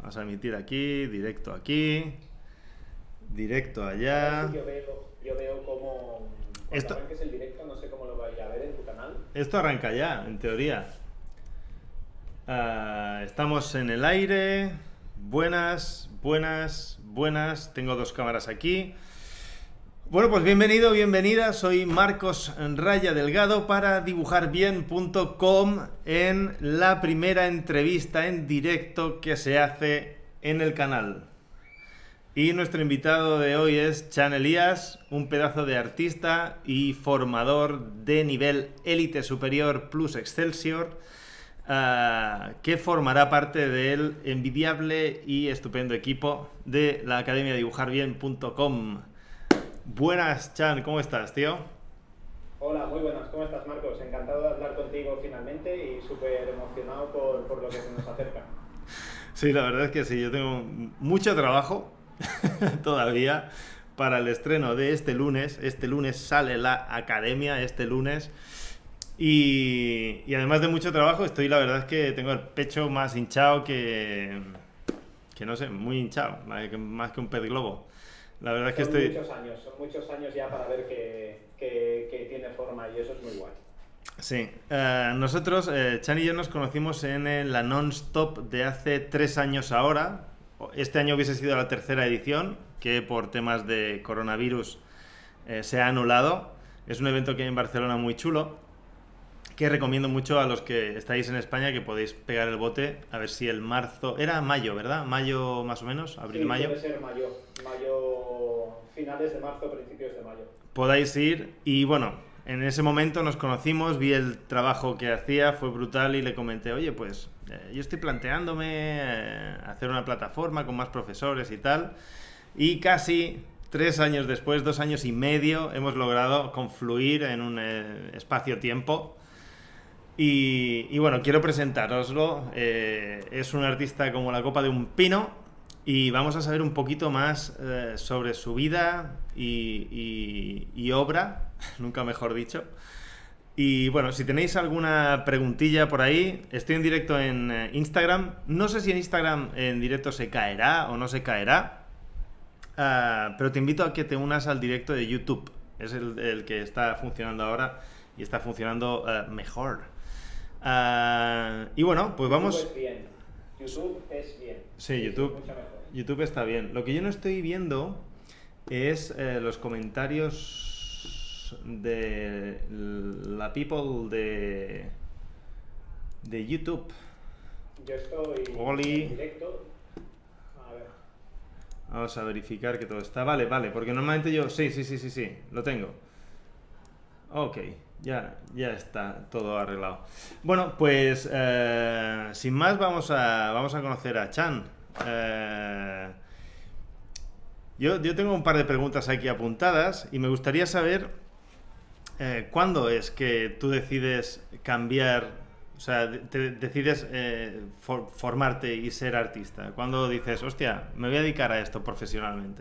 Vamos a emitir aquí, directo allá. Sí, yo veo cómo cuando Esto, arranques el directo, no sé cómo lo vaya a ver en tu canal. esto arranca ya, en teoría. Estamos en el aire. Buenas, buenas, buenas. Tengo dos cámaras aquí. Bueno, pues bienvenido, bienvenida. Soy Marcos Raya Delgado para dibujarbien.com en la primera entrevista en directo que se hace en el canal. Y nuestro invitado de hoy es Chan Elías, un pedazo de artista y formador de nivel élite superior plus Excelsior, que formará parte del envidiable y estupendo equipo de la academia dibujarbien.com. Buenas, Chan, ¿cómo estás, tío? Hola, muy buenas, ¿cómo estás, Marcos? Encantado de hablar contigo finalmente y súper emocionado por lo que se nos acerca. Sí, la verdad es que sí, yo tengo mucho trabajo todavía para el estreno de este lunes. Este lunes sale la academia, este lunes. Y además de mucho trabajo, estoy, la verdad es que tengo el pecho más hinchado que no sé, muy hinchado, más que un pez globo. La verdad es que estoy... Son muchos años ya para ver que tiene forma y eso es muy guay. Sí, nosotros, Chan y yo nos conocimos en la Non-Stop de hace 3 años ahora. Este año hubiese sido la tercera edición, que por temas de coronavirus se ha anulado. Es un evento que hay en Barcelona muy chulo, que recomiendo mucho a los que estáis en España, que podéis pegar el bote, a ver si el marzo... Era mayo, ¿verdad? Mayo más o menos, abril, Sí, mayo. puede ser mayo, finales de marzo, principios de mayo. Podáis ir y bueno, en ese momento nos conocimos, vi el trabajo que hacía, fue brutal y le comenté, oye, pues yo estoy planteándome hacer una plataforma con más profesores y tal, y casi 3 años después, 2 años y medio, hemos logrado confluir en un espacio-tiempo. Y bueno, quiero presentároslo. Es un artista como la copa de un pino y vamos a saber un poquito más sobre su vida y obra, nunca mejor dicho. Y bueno, si tenéis alguna preguntilla por ahí, estoy en directo en Instagram. No sé si en Instagram en directo se caerá o no se caerá, pero te invito a que te unas al directo de YouTube. Es el que está funcionando ahora y está funcionando mejor. Y bueno, pues vamos... YouTube es bien. YouTube es bien. Sí, Es YouTube, mucho mejor. YouTube está bien. Lo que yo no estoy viendo es los comentarios de la people de YouTube. Yo estoy Oli. en directo. A ver. Vamos a verificar que todo está. Vale, vale, porque normalmente yo... Sí, lo tengo. Ok, ya está todo arreglado. Bueno, pues sin más vamos a conocer a Chan. Yo tengo un par de preguntas aquí apuntadas y me gustaría saber cuándo es que tú decides cambiar, o sea, decides formarte y ser artista. ¿Cuándo dices, hostia, me voy a dedicar a esto profesionalmente?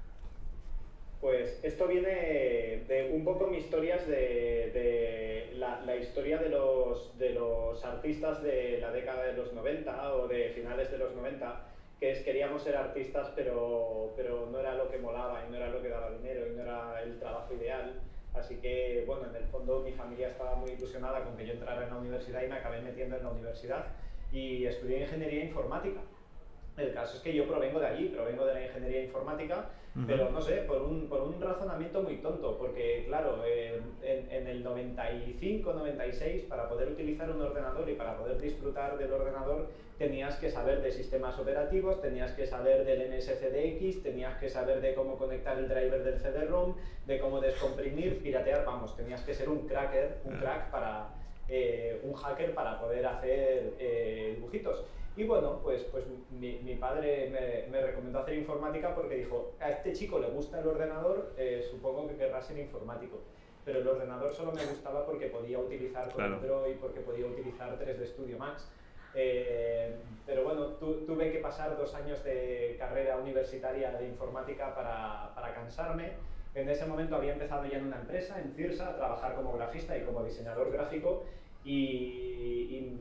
Pues esto viene de un poco mi historias de la historia de los artistas de la década de los 90 o de finales de los 90, que es queríamos ser artistas pero no era lo que molaba y no era lo que daba dinero y no era el trabajo ideal. Así que, bueno, en el fondo mi familia estaba muy ilusionada con que yo entrara en la universidad y me acabé metiendo en la universidad y estudié ingeniería informática. El caso es que yo provengo de allí, provengo de la ingeniería informática, pero no sé, por un razonamiento muy tonto, porque claro, en el 95, 96, para poder utilizar un ordenador y para poder disfrutar del ordenador, tenías que saber de sistemas operativos, tenías que saber del MSCDX, tenías que saber de cómo conectar el driver del CD-ROM, de cómo descomprimir, piratear, vamos, tenías que ser un crack para... un hacker para poder hacer dibujitos. Y bueno, pues mi padre me recomendó hacer informática porque dijo, a este chico le gusta el ordenador, supongo que querrá ser informático. Pero el ordenador solo me gustaba porque podía utilizar CorelDRAW y porque podía utilizar 3D Studio Max. Pero bueno, tuve que pasar 2 años de carrera universitaria de informática para cansarme. En ese momento había empezado ya en una empresa, en Cirsa, a trabajar como grafista y como diseñador gráfico y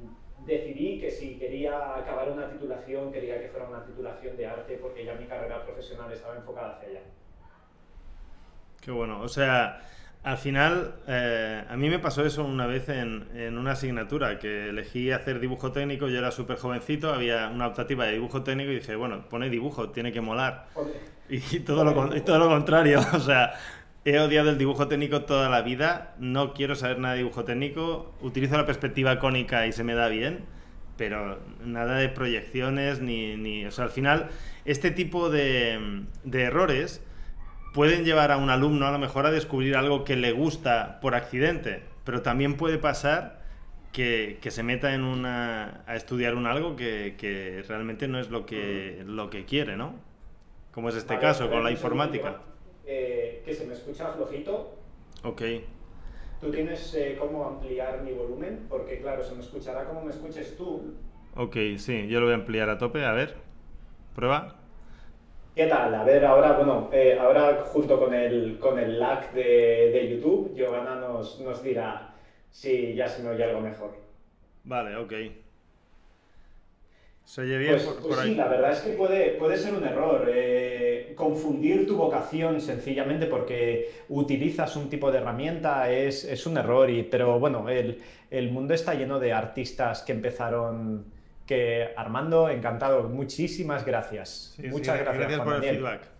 decidí que si quería acabar una titulación, quería que fuera una titulación de arte, porque ya mi carrera profesional estaba enfocada hacia allá. Qué bueno. O sea, al final, a mí me pasó eso una vez en una asignatura, que elegí hacer dibujo técnico, yo era súper jovencito, había una optativa de dibujo técnico y dije, bueno, pone dibujo, tiene que molar. Y y todo lo contrario, o sea, he odiado el dibujo técnico toda la vida, no quiero saber nada de dibujo técnico, utilizo la perspectiva cónica y se me da bien, pero nada de proyecciones o sea, al final, este tipo de errores pueden llevar a un alumno a lo mejor a descubrir algo que le gusta por accidente, pero también puede pasar que se meta a estudiar algo que realmente no es lo que quiere, ¿no? Como es este Vale, caso a con ver, la un segundo, informática. que se me escucha flojito. Ok. ¿Tú tienes cómo ampliar mi volumen? Porque claro, se me escuchará como me escuches tú. Ok, sí, yo lo voy a ampliar a tope, a ver. Prueba. ¿Qué tal? A ver, ahora, bueno, ahora junto con el lag de YouTube, Giovanna nos dirá si ya se me oye algo mejor. Vale, ok. ¿Se oye bien Pues por sí, ahí? la verdad es que puede ser un error. Confundir tu vocación sencillamente porque utilizas un tipo de herramienta es un error, pero bueno, el mundo está lleno de artistas que empezaron, que Armando, encantado, muchísimas gracias. Sí, sí, Muchas gracias, gracias Juan por el Daniel. feedback.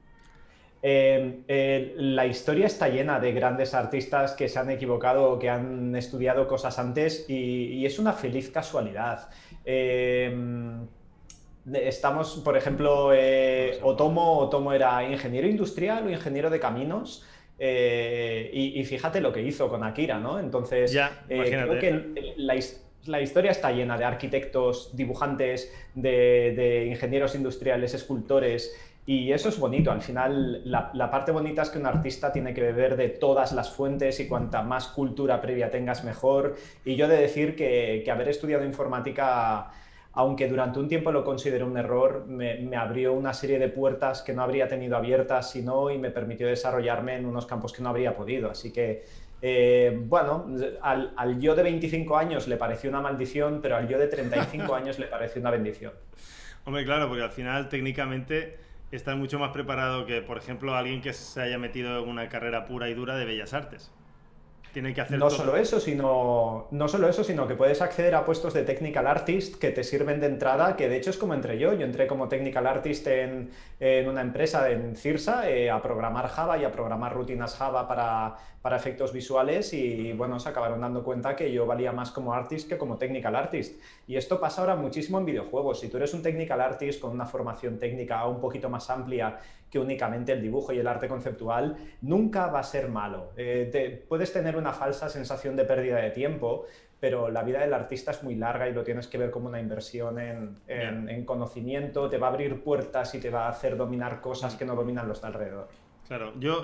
La historia está llena de grandes artistas que se han equivocado o que han estudiado cosas antes y es una feliz casualidad. Eh, Estamos, por ejemplo, Vamos a poner. Otomo era ingeniero industrial o ingeniero de caminos. Y fíjate lo que hizo con Akira, ¿no? Entonces, Ya, creo imagínate. que la historia está llena de arquitectos, dibujantes, de ingenieros industriales, escultores, y eso es bonito. Al final, la parte bonita es que un artista tiene que beber de todas las fuentes y cuanta más cultura previa tengas, mejor. Y yo he de decir que haber estudiado informática, aunque durante un tiempo lo consideré un error, me abrió una serie de puertas que no habría tenido abiertas si no, y me permitió desarrollarme en unos campos que no habría podido. Así que, bueno, al yo de 25 años le pareció una maldición, pero al yo de 35 años le pareció una bendición. Hombre, claro, porque al final técnicamente estás mucho más preparado que, por ejemplo, alguien que se haya metido en una carrera pura y dura de bellas artes. Tiene que hacer todo. No solo eso, sino que puedes acceder a puestos de technical artist que te sirven de entrada, que de hecho es como entré yo. Yo entré como technical artist en una empresa en Cirsa, a programar Java y a programar rutinas Java para efectos visuales, y bueno, se acabaron dando cuenta que yo valía más como artist que como technical artist. Y esto pasa ahora muchísimo en videojuegos. Si tú eres un technical artist con una formación técnica un poquito más amplia que únicamente el dibujo y el arte conceptual, nunca va a ser malo. Puedes tener una falsa sensación de pérdida de tiempo, pero la vida del artista es muy larga y lo tienes que ver como una inversión Ya. en conocimiento. Te va a abrir puertas y te va a hacer dominar cosas Mm. que no dominan los de alrededor. Claro, yo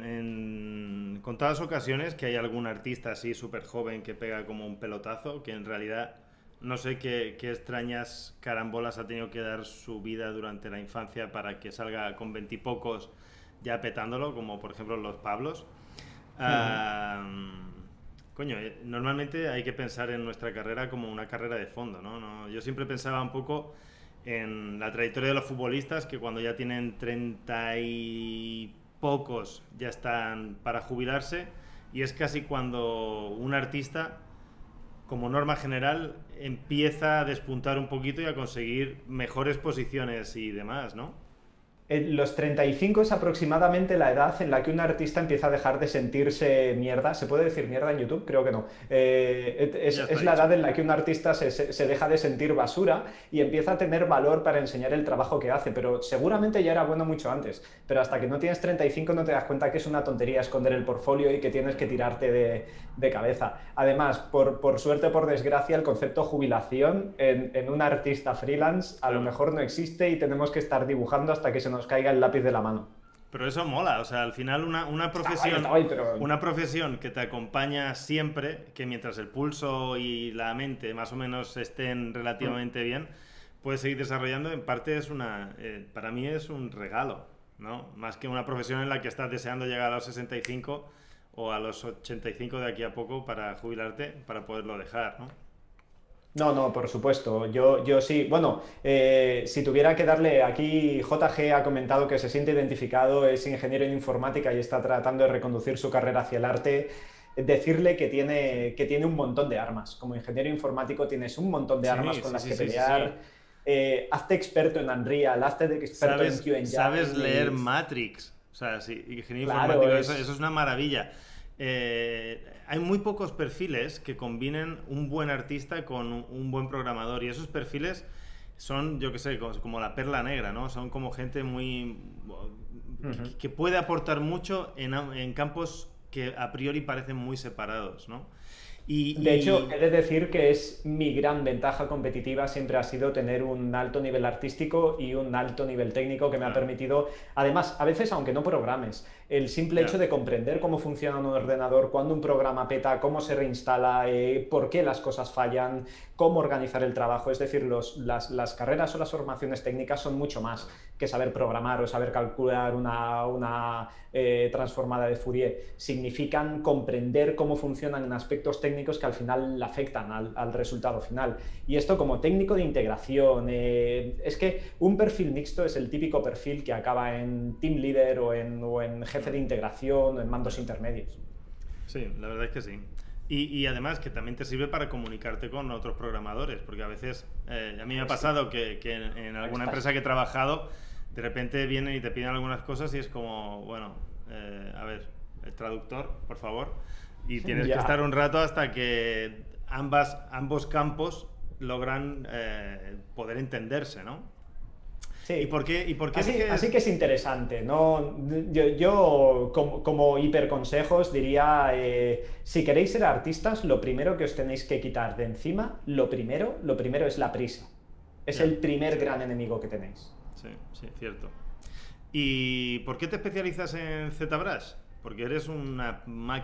en contadas ocasiones que hay algún artista así súper joven que pega como un pelotazo, que en realidad no sé qué extrañas carambolas ha tenido que dar su vida durante la infancia para que salga con veintipocos ya petándolo, como por ejemplo los Pablos. Uh -huh. Ah, coño, normalmente hay que pensar en nuestra carrera como una carrera de fondo, ¿no? Yo siempre pensaba un poco en la trayectoria de los futbolistas que cuando ya tienen 30 y pocos ya están para jubilarse, y es casi cuando un artista, como norma general, empieza a despuntar un poquito y a conseguir mejores posiciones y demás, ¿no? Los 35 es aproximadamente la edad en la que un artista empieza a dejar de sentirse mierda. ¿Se puede decir mierda en YouTube? Creo que no. Ya está Es la dicho. edad en la que un artista se deja de sentir basura y empieza a tener valor para enseñar el trabajo que hace, pero seguramente ya era bueno mucho antes. Pero hasta que no tienes 35 no te das cuenta que es una tontería esconder el portfolio y que tienes que tirarte de cabeza. Además, por suerte o por desgracia, el concepto jubilación en un artista freelance a lo Claro. mejor no existe y tenemos que estar dibujando hasta que se nos caiga el lápiz de la mano. Pero eso mola, o sea, al final Está guay, pero... una profesión que te acompaña siempre, que mientras el pulso y la mente más o menos estén relativamente bien, puedes seguir desarrollando. En parte es para mí es un regalo, ¿no? Más que una profesión en la que estás deseando llegar a los 65 o a los 85 de aquí a poco para jubilarte, para poderlo dejar, ¿no? No, no, por supuesto. Yo sí. Bueno, si tuviera que darle aquí, JG ha comentado que se siente identificado, es ingeniero en informática y está tratando de reconducir su carrera hacia el arte. Decirle que tiene un montón de armas. Como ingeniero informático tienes un montón de armas Sí, con sí, las sí, que sí, sí, pelear. sí. Hazte experto en Unreal, hazte experto en Sabes CueEngine leer y... Matrix. O sea, sí, ingeniero Claro, informático, eso es una maravilla. Hay muy pocos perfiles que combinen un buen artista con un buen programador. Y esos perfiles son, yo qué sé, como la perla negra, ¿no? Son como gente muy... Ujú. que puede aportar mucho en campos que a priori parecen muy separados, ¿no? De hecho, Y, he de decir que es mi gran ventaja competitiva, siempre ha sido tener un alto nivel artístico y un alto nivel técnico que me ha claro, permitido, además, a veces aunque no programes, el simple hecho ya. de comprender cómo funciona un ordenador, cuándo un programa peta, cómo se reinstala, por qué las cosas fallan, cómo organizar el trabajo. Es decir, las carreras o las formaciones técnicas son mucho más que saber programar o saber calcular una transformada de Fourier. Significan comprender cómo funcionan en aspectos técnicos que al final afectan al resultado final. Y esto como técnico de integración, es que un perfil mixto es el típico perfil que acaba en team leader o en jefe de integración o en mandos intermedios. Sí, la verdad es que sí. Y además que también te sirve para comunicarte con otros programadores, porque a veces, a mí me ha Es que, pasado que en ahí alguna estás. empresa que he trabajado, de repente vienen y te piden algunas cosas y es como, bueno, a ver, el traductor, por favor, y tienes que estar Ya. un rato hasta que ambos campos logran poder entenderse, ¿no? Sí. Y por qué Así eliges? que es interesante, ¿no? Yo como hiperconsejos diría, si queréis ser artistas, lo primero que os tenéis que quitar de encima, lo primero es la prisa. Es Ya, el primer sí, gran enemigo que tenéis. sí, sí, cierto. ¿Y por qué te especializas en ZBrush? Porque eres una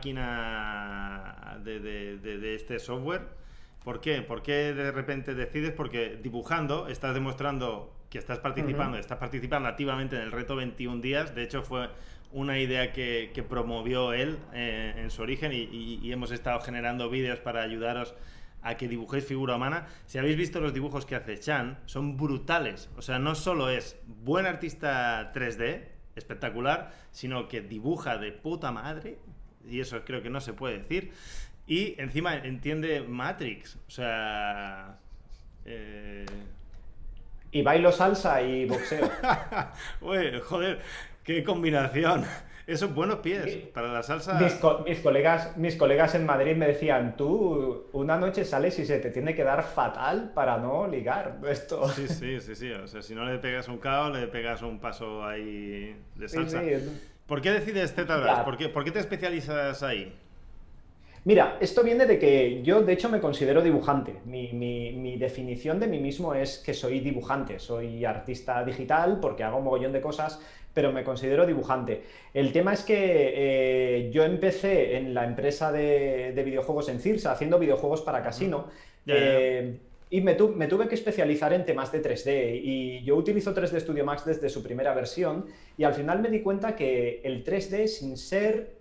máquina de este software. ¿Por qué? ¿Por qué de repente decides? Porque dibujando estás demostrando que Ujú. estás participando activamente en el reto 21 días. De hecho, fue una idea que promovió él en su origen y hemos estado generando vídeos para ayudaros a que dibujéis figura humana. Si habéis visto los dibujos que hace Chan, son brutales. O sea, no solo es buen artista 3D, espectacular, sino que dibuja de puta madre, y eso creo que no se puede decir, y encima entiende Matrix. O sea... eh, Y bailo salsa y boxeo. Uy, joder, qué combinación. Esos buenos pies Mi- para la salsa. mis colegas en Madrid me decían, tú una noche sales y se te tiene que dar fatal para no ligar esto. Sí, sí, sí, sí. O sea, si no le pegas un KO, le pegas un paso ahí de Sí, salsa. sí. ¿Por qué decides ZBrush? Ya. Por qué te especializas ahí? Mira, esto viene de que yo de hecho me considero dibujante. Mi definición de mí mismo es que soy dibujante, soy artista digital porque hago un mogollón de cosas, pero me considero dibujante. El tema es que yo empecé en la empresa de videojuegos en Cirsa, haciendo videojuegos para Ujú. casino, Ya, ya. y me tuve que especializar en temas de 3D. Y yo utilizo 3D Studio Max desde su primera versión, y al final me di cuenta que el 3D, sin ser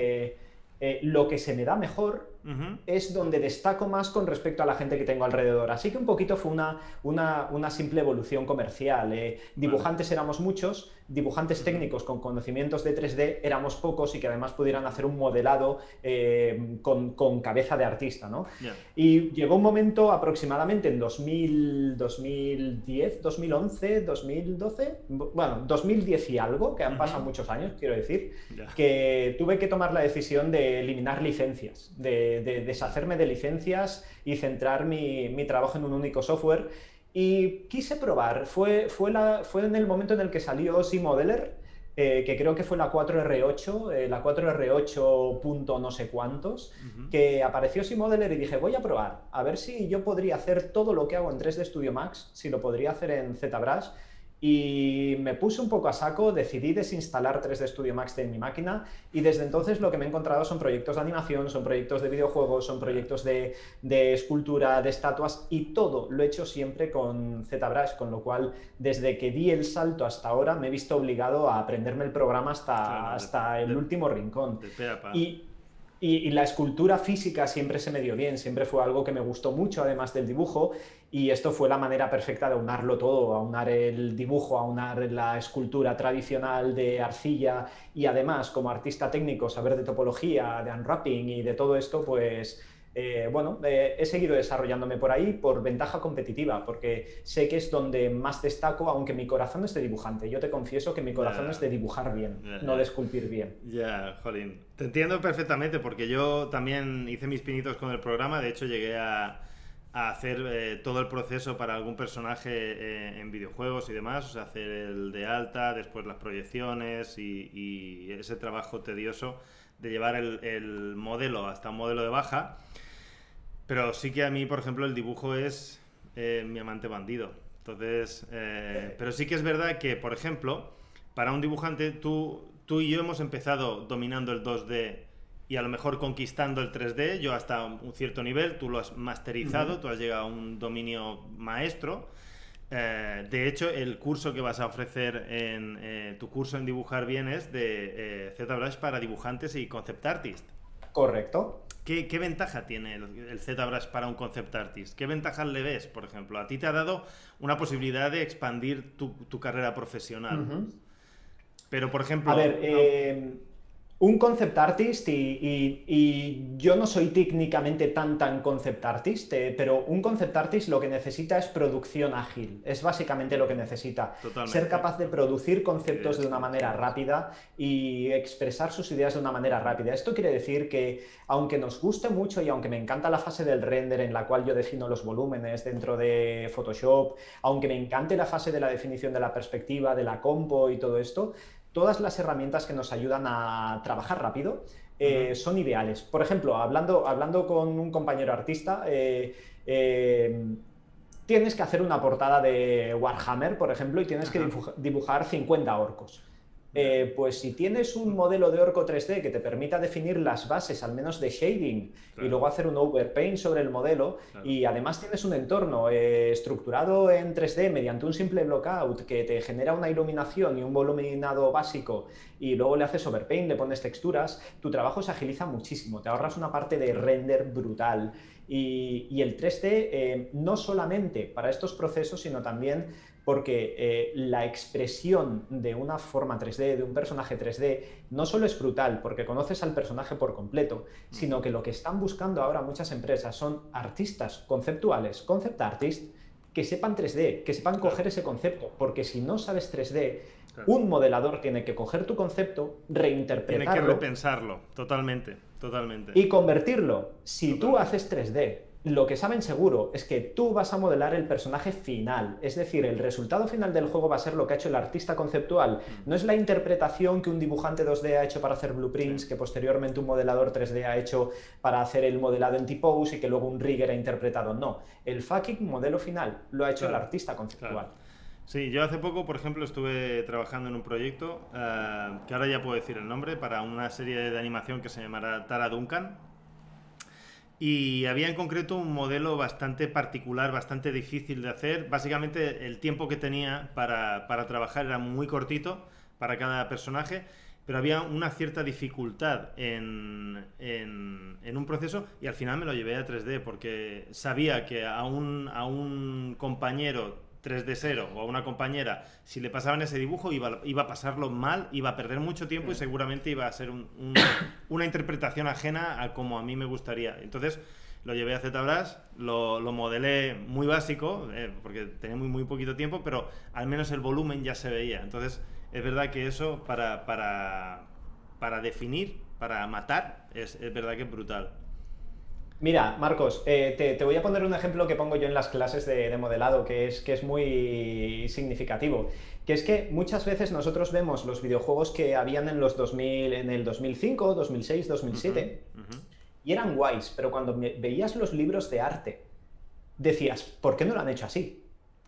lo que se me da mejor, Ujú. es donde destaco más con respecto a la gente que tengo alrededor. Así que un poquito fue una simple evolución comercial. Vale. Dibujantes éramos muchos, dibujantes Ujú. técnicos con conocimientos de 3D éramos pocos y que además pudieran hacer un modelado con cabeza de artista, ¿no? Ya. Y llegó un momento aproximadamente en 2000, 2010, 2011, 2012, bueno, 2010 y algo, que han Ujú. pasado muchos años, quiero decir, Ya. que tuve que tomar la decisión de eliminar licencias, de deshacerme de licencias y centrar mi trabajo en un único software. Y quise probar, fue en el momento en el que salió C-Modeler, que creo que fue la 4R8, la 4R8 punto no sé cuántos, Ujú. que apareció C-Modeler y dije, voy a probar, a ver si yo podría hacer todo lo que hago en 3D Studio Max, si lo podría hacer en ZBrush. Y me puse un poco a saco, decidí desinstalar 3D Studio Max de mi máquina y desde entonces lo que me he encontrado son proyectos de animación, son proyectos de videojuegos, son Ya. proyectos de escultura, de estatuas y todo lo he hecho siempre con ZBrush, con lo cual desde que di el salto hasta ahora me he visto obligado a aprenderme el programa Claro, hasta el último rincón. de pe a pa. Y, Y la escultura física siempre se me dio bien, siempre fue algo que me gustó mucho, además del dibujo, y esto fue la manera perfecta de aunarlo todo, aunar el dibujo, aunar la escultura tradicional de arcilla y además, como artista técnico, saber de topología, de unwrapping y de todo esto, pues bueno, he seguido desarrollándome por ahí por ventaja competitiva, porque sé que es donde más destaco, aunque mi corazón es de dibujante. Yo te confieso que mi corazón es de dibujar bien, no de esculpir bien. Ya, jolín. Te entiendo perfectamente porque yo también hice mis pinitos con el programa. De hecho, llegué a hacer todo el proceso para algún personaje en videojuegos y demás. O sea, hacer el de alta, después las proyecciones y ese trabajo tedioso de llevar el modelo hasta un modelo de baja. Pero sí que a mí, por ejemplo, el dibujo es mi amante bandido. Entonces, pero sí que es verdad que, por ejemplo, para un dibujante, tú y yo hemos empezado dominando el 2D y a lo mejor conquistando el 3D, yo hasta un cierto nivel, tú lo has masterizado, tú has llegado a un dominio maestro. De hecho, el curso que vas a ofrecer en tu curso en dibujar bien es de ZBrush para dibujantes y concept artist. Correcto. ¿Qué ventaja tiene el ZBrush para un concept artist? ¿Qué ventajas le ves, por ejemplo? A ti te ha dado una posibilidad de expandir tu carrera profesional. Pero, por ejemplo... A ver, un concept artist, y yo no soy técnicamente tan concept artist, pero un concept artist lo que necesita es producción ágil. Es básicamente lo que necesita. Totalmente. Ser capaz de producir conceptos de una manera rápida y expresar sus ideas de una manera rápida. Esto quiere decir que, aunque nos guste mucho y aunque me encanta la fase del render en la cual yo defino los volúmenes dentro de Photoshop, aunque me encante la fase de la definición de la perspectiva, de la compo y todo esto, todas las herramientas que nos ayudan a trabajar rápido son ideales. Por ejemplo, hablando con un compañero artista, tienes que hacer una portada de Warhammer, por ejemplo, y tienes que dibujar 50 orcos. Pues si tienes un modelo de orco 3D que te permita definir las bases, al menos de shading, y luego hacer un overpaint sobre el modelo, y además tienes un entorno estructurado en 3D mediante un simple blockout que te genera una iluminación y un voluminado básico, y luego le haces overpaint, le pones texturas, tu trabajo se agiliza muchísimo, te ahorras una parte de render brutal. Y el 3D no solamente para estos procesos, sino también porque la expresión de una forma 3D, de un personaje 3D, no solo es brutal porque conoces al personaje por completo, sino que lo que están buscando ahora muchas empresas son artistas conceptuales, concept artists, que sepan 3D, que sepan coger ese concepto, porque si no sabes 3D, un modelador tiene que coger tu concepto, reinterpretarlo... Tiene que repensarlo, totalmente. Y convertirlo. Si tú haces 3D, lo que saben seguro es que tú vas a modelar el personaje final, es decir, el resultado final del juego va a ser lo que ha hecho el artista conceptual, no es la interpretación que un dibujante 2D ha hecho para hacer blueprints, que posteriormente un modelador 3D ha hecho para hacer el modelado en T-Pose y que luego un rigger ha interpretado, no, el fucking modelo final lo ha hecho el artista conceptual. Sí, yo hace poco, por ejemplo, estuve trabajando en un proyecto, que ahora ya puedo decir el nombre, para una serie de animación que se llamará Tara Duncan. Y había en concreto un modelo bastante particular, bastante difícil de hacer. Básicamente el tiempo que tenía para trabajar era muy cortito para cada personaje, pero había una cierta dificultad en un proceso y al final me lo llevé a 3D porque sabía que a un compañero 3D0 o a una compañera, si le pasaban ese dibujo iba a pasarlo mal, iba a perder mucho tiempo y seguramente iba a ser una interpretación ajena a como a mí me gustaría. Entonces lo llevé a ZBrush, lo modelé muy básico, porque tenía muy poquito tiempo, pero al menos el volumen ya se veía. Entonces es verdad que eso para definir, para matar, es verdad que es brutal. Mira, Marcos, te voy a poner un ejemplo que pongo yo en las clases de modelado, que es muy significativo. Que es que muchas veces nosotros vemos los videojuegos que habían en los 2000, en el 2005, 2006, 2007, y eran guays, pero cuando veías los libros de arte, decías, ¿por qué no lo han hecho así?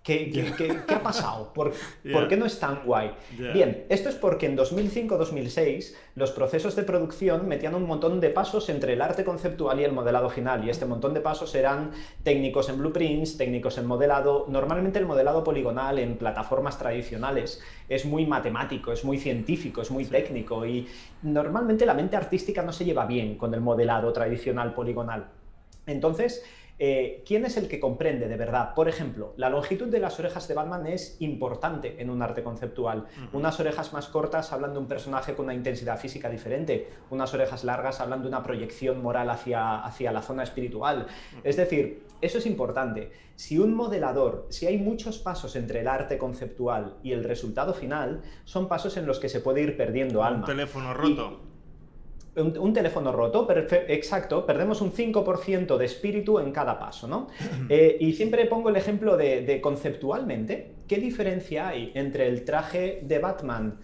¿Qué ha pasado? ¿Por qué no es tan guay? Yeah. Bien, esto es porque en 2005-2006 los procesos de producción metían un montón de pasos entre el arte conceptual y el modelado final, y este montón de pasos eran técnicos en blueprints, técnicos en modelado. Normalmente el modelado poligonal en plataformas tradicionales es muy matemático, es muy científico, es muy técnico, y normalmente la mente artística no se lleva bien con el modelado tradicional poligonal. Entonces, ¿quién es el que comprende de verdad? Por ejemplo, la longitud de las orejas de Batman es importante en un arte conceptual. Unas orejas más cortas hablan de un personaje con una intensidad física diferente, unas orejas largas hablan de una proyección moral hacia la zona espiritual. Es decir, eso es importante. Si un modelador, si hay muchos pasos entre el arte conceptual y el resultado final, son pasos en los que se puede ir perdiendo alma. Un teléfono roto. Un teléfono roto, exacto, perdemos un 5% de espíritu en cada paso, ¿no? Y siempre pongo el ejemplo de conceptualmente, ¿qué diferencia hay entre el traje de Batman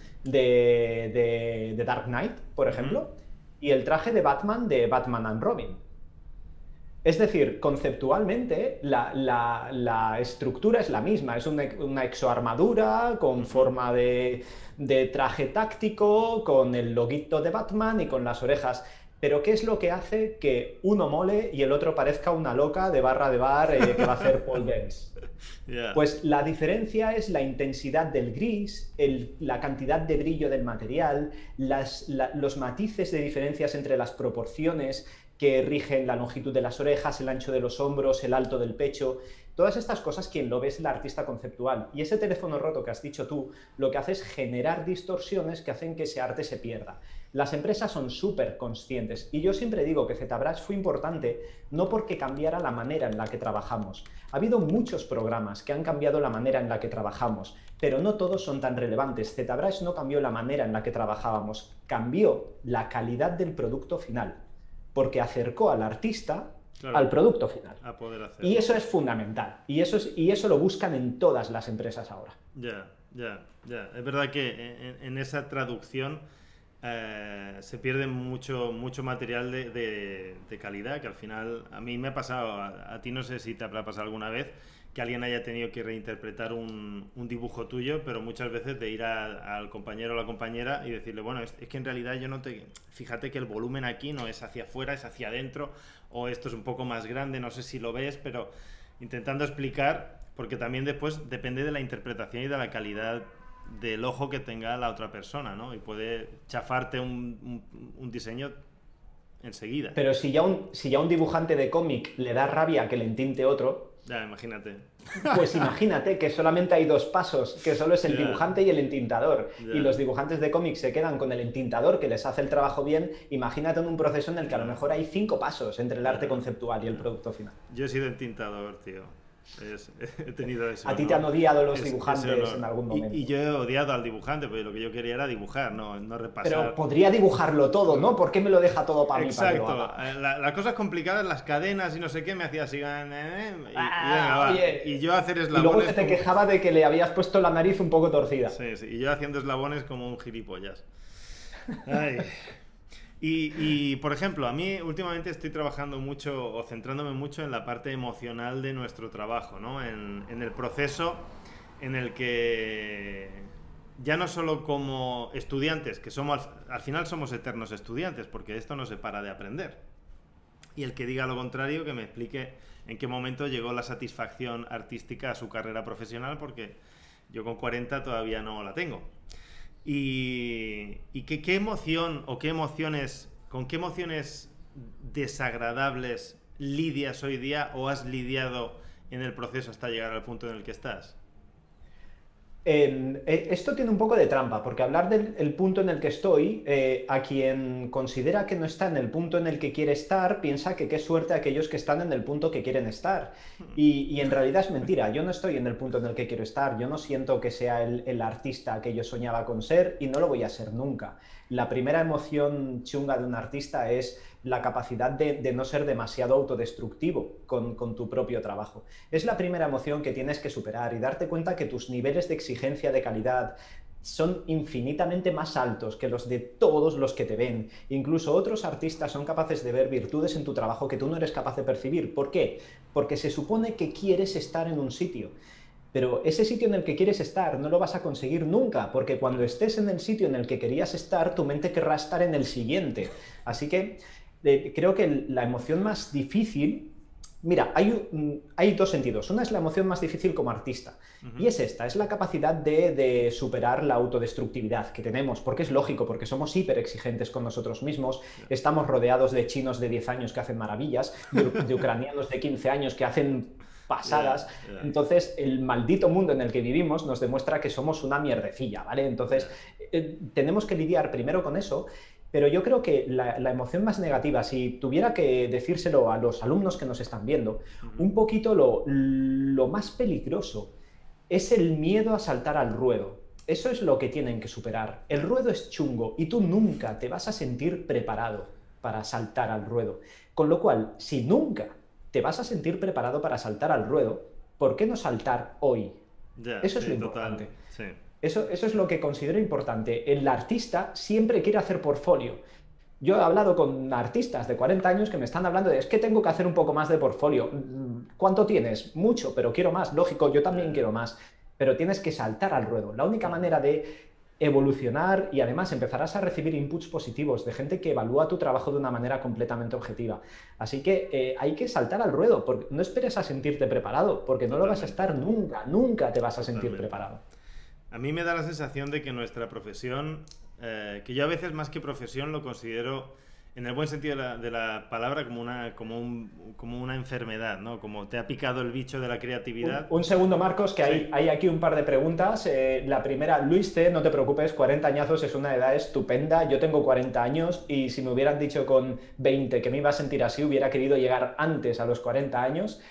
de Dark Knight, por ejemplo, y el traje de Batman and Robin? Es decir, conceptualmente la estructura es la misma, es una exoarmadura con forma de traje táctico, con el loguito de Batman y con las orejas. Pero ¿qué es lo que hace que uno mole y el otro parezca una loca de barra de bar que va a hacer Paul Dance? Yeah. Pues la diferencia es la intensidad del gris, la cantidad de brillo del material, los matices de diferencias entre las proporciones que rigen la longitud de las orejas, el ancho de los hombros, el alto del pecho. Todas estas cosas, quien lo ve es el artista conceptual. Y ese teléfono roto que has dicho tú, lo que hace es generar distorsiones que hacen que ese arte se pierda. Las empresas son súper conscientes. Y yo siempre digo que ZBrush fue importante no porque cambiara la manera en la que trabajamos. Ha habido muchos programas que han cambiado la manera en la que trabajamos, pero no todos son tan relevantes. ZBrush no cambió la manera en la que trabajábamos, cambió la calidad del producto final, porque acercó al artista al producto final. A poder hacerlo. Y eso es fundamental. Y eso lo buscan en todas las empresas ahora. Ya. Es verdad que en esa traducción se pierde mucho material de calidad, que al final a mí me ha pasado, a ti no sé si te habrá pasado alguna vez, que alguien haya tenido que reinterpretar un dibujo tuyo, pero muchas veces de ir al compañero o la compañera y decirle, bueno, es que en realidad yo no te... Fíjate que el volumen aquí no es hacia afuera, es hacia adentro, o esto es un poco más grande, no sé si lo ves, pero intentando explicar, porque también después depende de la interpretación y de la calidad del ojo que tenga la otra persona, ¿no? Y puede chafarte un diseño enseguida. Pero si ya un dibujante de cómic le da rabia que le entinte otro... Ya, imagínate. Pues imagínate que solamente hay dos pasos, que solo es el dibujante y el entintador. Y los dibujantes de cómics se quedan con el entintador que les hace el trabajo bien. Imagínate en un proceso en el que a lo mejor hay 5 pasos entre el arte conceptual y el producto final. Yo he sido entintador, tío. He tenido eso. ¿A ti te han odiado los dibujantes en algún momento? Y yo he odiado al dibujante, porque lo que yo quería era dibujar, no repasar. Pero podría dibujarlo todo, ¿no? ¿Por qué me lo deja todo para mí? Exacto. Las cosas complicadas, las cadenas y no sé qué, me hacía así... Y yo hacer eslabones... Y luego te quejaba de que le habías puesto la nariz un poco torcida. Sí, y yo haciendo eslabones como un gilipollas. Ay... Y, por ejemplo, a mí últimamente estoy trabajando mucho o centrándome mucho en la parte emocional de nuestro trabajo, ¿no? En el proceso en el que ya no solo como estudiantes, que somos al final somos eternos estudiantes, porque esto no se para de aprender. Y el que diga lo contrario, que me explique en qué momento llegó la satisfacción artística a su carrera profesional, porque yo con 40 todavía no la tengo. ¿Y qué emoción o con qué emociones desagradables lidias hoy día o has lidiado en el proceso hasta llegar al punto en el que estás? Esto tiene un poco de trampa, porque hablar del punto en el que estoy, a quien considera que no está en el punto en el que quiere estar, piensa que qué suerte aquellos que están en el punto que quieren estar. Y en realidad es mentira, yo no estoy en el punto en el que quiero estar, yo no siento que sea el artista que yo soñaba con ser y no lo voy a ser nunca. La primera emoción chunga de un artista es la capacidad de no ser demasiado autodestructivo con tu propio trabajo. Es la primera emoción que tienes que superar y darte cuenta que tus niveles de exigencia de calidad son infinitamente más altos que los de todos los que te ven. Incluso otros artistas son capaces de ver virtudes en tu trabajo que tú no eres capaz de percibir. ¿Por qué? Porque se supone que quieres estar en un sitio. Pero ese sitio en el que quieres estar no lo vas a conseguir nunca, porque cuando estés en el sitio en el que querías estar, tu mente querrá estar en el siguiente. Así que creo que la emoción más difícil... Mira, hay dos sentidos. Una es la emoción más difícil como artista. Y es esta, es la capacidad de superar la autodestructividad que tenemos, porque es lógico, porque somos hiper exigentes con nosotros mismos, estamos rodeados de chinos de 10 años que hacen maravillas, de ucranianos de 15 años que hacen pasadas. Entonces, el maldito mundo en el que vivimos nos demuestra que somos una mierdecilla, ¿vale? Entonces, tenemos que lidiar primero con eso. Pero yo creo que la emoción más negativa, si tuviera que decírselo a los alumnos que nos están viendo, un poquito lo más peligroso es el miedo a saltar al ruedo. Eso es lo que tienen que superar. El ruedo es chungo y tú nunca te vas a sentir preparado para saltar al ruedo. Con lo cual, si nunca te vas a sentir preparado para saltar al ruedo, ¿por qué no saltar hoy? Eso es lo importante. Sí. Eso es lo que considero importante. El artista siempre quiere hacer portfolio. Yo he hablado con artistas de 40 años que me están hablando de es que tengo que hacer un poco más de portfolio. ¿Cuánto tienes? Mucho, pero quiero más. Lógico, yo también quiero más. Pero tienes que saltar al ruedo. La única manera de evolucionar y además empezarás a recibir inputs positivos de gente que evalúa tu trabajo de una manera completamente objetiva. Así que hay que saltar al ruedo. Porque no esperes a sentirte preparado, porque no lo vas a estar nunca. Nunca te vas a sentir preparado. A mí me da la sensación de que nuestra profesión, que yo a veces más que profesión lo considero, en el buen sentido de la palabra, como una enfermedad, ¿no? Como te ha picado el bicho de la creatividad. Un segundo, Marcos, que sí. hay aquí un par de preguntas. La primera, Luis C., no te preocupes, 40 años es una edad estupenda. Yo tengo 40 años y si me hubieran dicho con 20 que me iba a sentir así, hubiera querido llegar antes a los 40 años.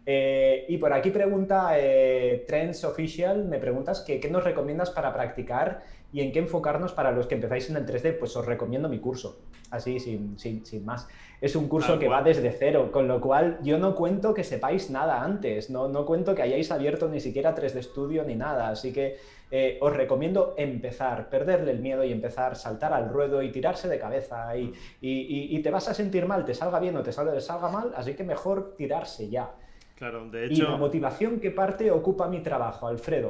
Y por aquí pregunta Trends Official, me preguntas que qué nos recomiendas para practicar y en qué enfocarnos para los que empezáis en el 3D. Pues os recomiendo mi curso, así sin más. Es un curso que va desde cero, con lo cual yo no cuento que sepáis nada antes, no cuento que hayáis abierto ni siquiera 3D Studio ni nada, así que os recomiendo empezar, perderle el miedo y empezar, saltar al ruedo y tirarse de cabeza y te vas a sentir mal, te salga bien o te salga mal, así que mejor tirarse ya. Claro, de hecho... Y la motivación, ¿qué parte ocupa mi trabajo, Alfredo?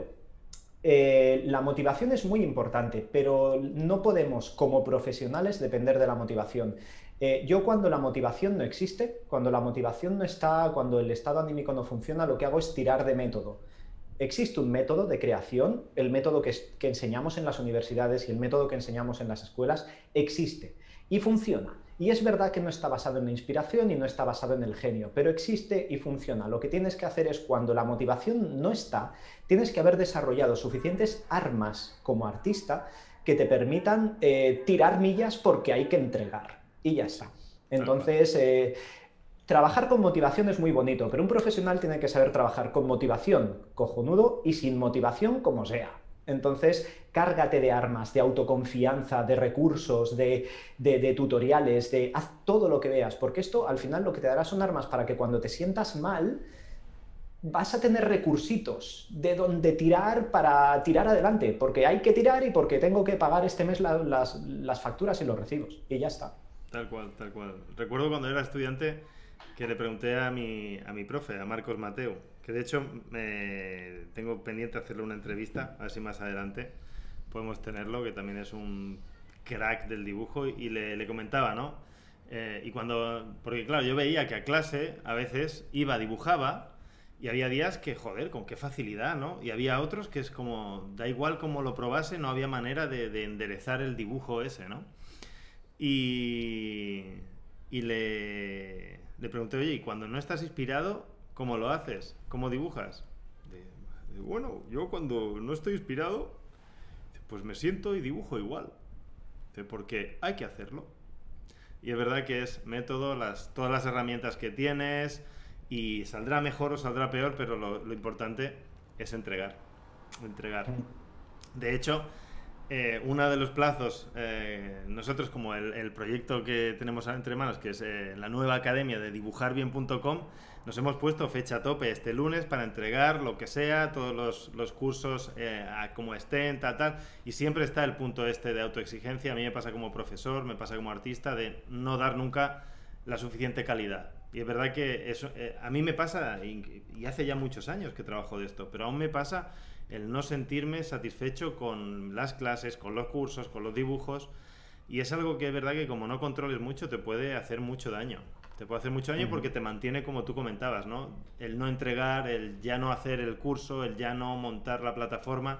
La motivación es muy importante, pero no podemos, como profesionales, depender de la motivación. Yo cuando la motivación no existe, cuando la motivación no está, cuando el estado anímico no funciona, lo que hago es tirar de método. Existe un método de creación, el método que enseñamos en las universidades y el método que enseñamos en las escuelas existe y funciona. Y es verdad que no está basado en la inspiración y no está basado en el genio, pero existe y funciona. Lo que tienes que hacer es, cuando la motivación no está, tienes que haber desarrollado suficientes armas como artista que te permitan tirar millas porque hay que entregar. Y ya está. Entonces, trabajar con motivación es muy bonito, pero un profesional tiene que saber trabajar con motivación, cojonudo, y sin motivación, como sea. Entonces, cárgate de armas, de autoconfianza, de recursos, de tutoriales, haz todo lo que veas, porque esto al final lo que te dará son armas para que cuando te sientas mal vas a tener recursitos de donde tirar para tirar adelante, porque hay que tirar y porque tengo que pagar este mes las facturas y los recibos, y ya está. Tal cual, tal cual. Recuerdo cuando era estudiante que le pregunté a mi profe, a Marcos Mateu, que de hecho tengo pendiente hacerle una entrevista, a ver si más adelante podemos tenerlo, que también es un crack del dibujo, y le comentaba, ¿no? Porque claro, yo veía que a clase a veces dibujaba, y había días que, joder, con qué facilidad, ¿no? Y había otros que es como, da igual cómo lo probase, no había manera de enderezar el dibujo ese, ¿no? Y le pregunté, oye, y cuando no estás inspirado, ¿cómo lo haces? ¿Cómo dibujas? Bueno, yo cuando no estoy inspirado, pues me siento y dibujo igual. Porque hay que hacerlo. Y es verdad que es método, todas las herramientas que tienes, y saldrá mejor o saldrá peor, pero lo importante es entregar. De hecho, uno de los plazos, nosotros como el proyecto que tenemos entre manos, que es la nueva academia de dibujarbien.com, nos hemos puesto fecha tope este lunes para entregar lo que sea, todos los cursos como estén, tal, y siempre está el punto de autoexigencia. A mí me pasa como profesor, me pasa como artista, de no dar nunca la suficiente calidad. Y es verdad que eso, a mí me pasa, y hace ya muchos años que trabajo de esto, pero aún me pasa el no sentirme satisfecho con las clases, con los cursos, con los dibujos. Y es algo que es verdad que como no controles mucho te puede hacer mucho daño. Te puede hacer mucho daño porque te mantiene, como tú comentabas, ¿no? El no entregar, el ya no hacer el curso, el ya no montar la plataforma.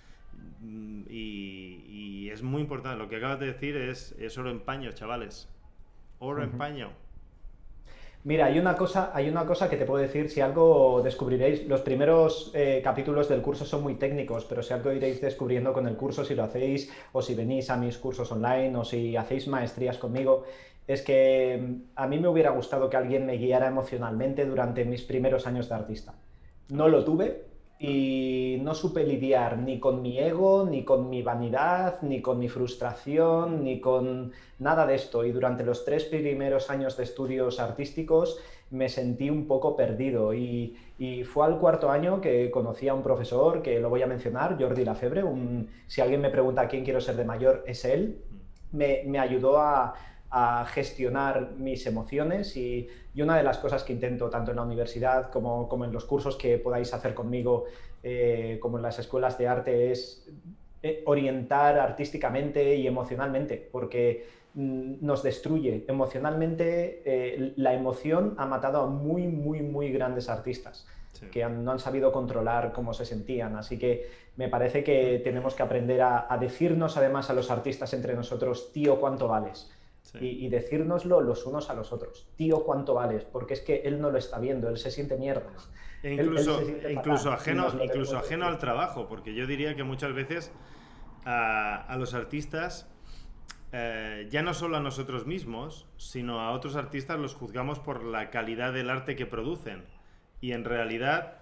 Y es muy importante. Lo que acabas de decir es oro en paño, chavales. Oro en paño. Mira, hay una cosa que te puedo decir, si algo descubriréis, los primeros capítulos del curso son muy técnicos, pero si algo iréis descubriendo con el curso, si lo hacéis, o si venís a mis cursos online, o si hacéis maestrías conmigo, es que a mí me hubiera gustado que alguien me guiara emocionalmente durante mis primeros años de artista. No lo tuve y no supe lidiar ni con mi ego, ni con mi vanidad, ni con mi frustración, ni con nada de esto. Y durante los 3 primeros años de estudios artísticos me sentí un poco perdido. Y fue al 4.º que conocí a un profesor, que lo voy a mencionar, Jordi Lafebre. Si alguien me pregunta quién quiero ser de mayor, es él. Me ayudó a gestionar mis emociones y una de las cosas que intento tanto en la universidad como en los cursos que podáis hacer conmigo, como en las escuelas de arte, es orientar artísticamente y emocionalmente, porque nos destruye emocionalmente. La emoción ha matado a muy, muy, muy grandes artistas. Sí. Que no han sabido controlar cómo se sentían, así que me parece que tenemos que aprender a decirnos además a los artistas entre nosotros, tío, ¿cuánto vales? Sí. Y decírnoslo los unos a los otros, tío, ¿cuánto vales? Porque es que él no lo está viendo, él se siente mierda. E incluso ajeno al trabajo, porque yo diría que muchas veces a los artistas, ya no solo a nosotros mismos, sino a otros artistas los juzgamos por la calidad del arte que producen. Y en realidad,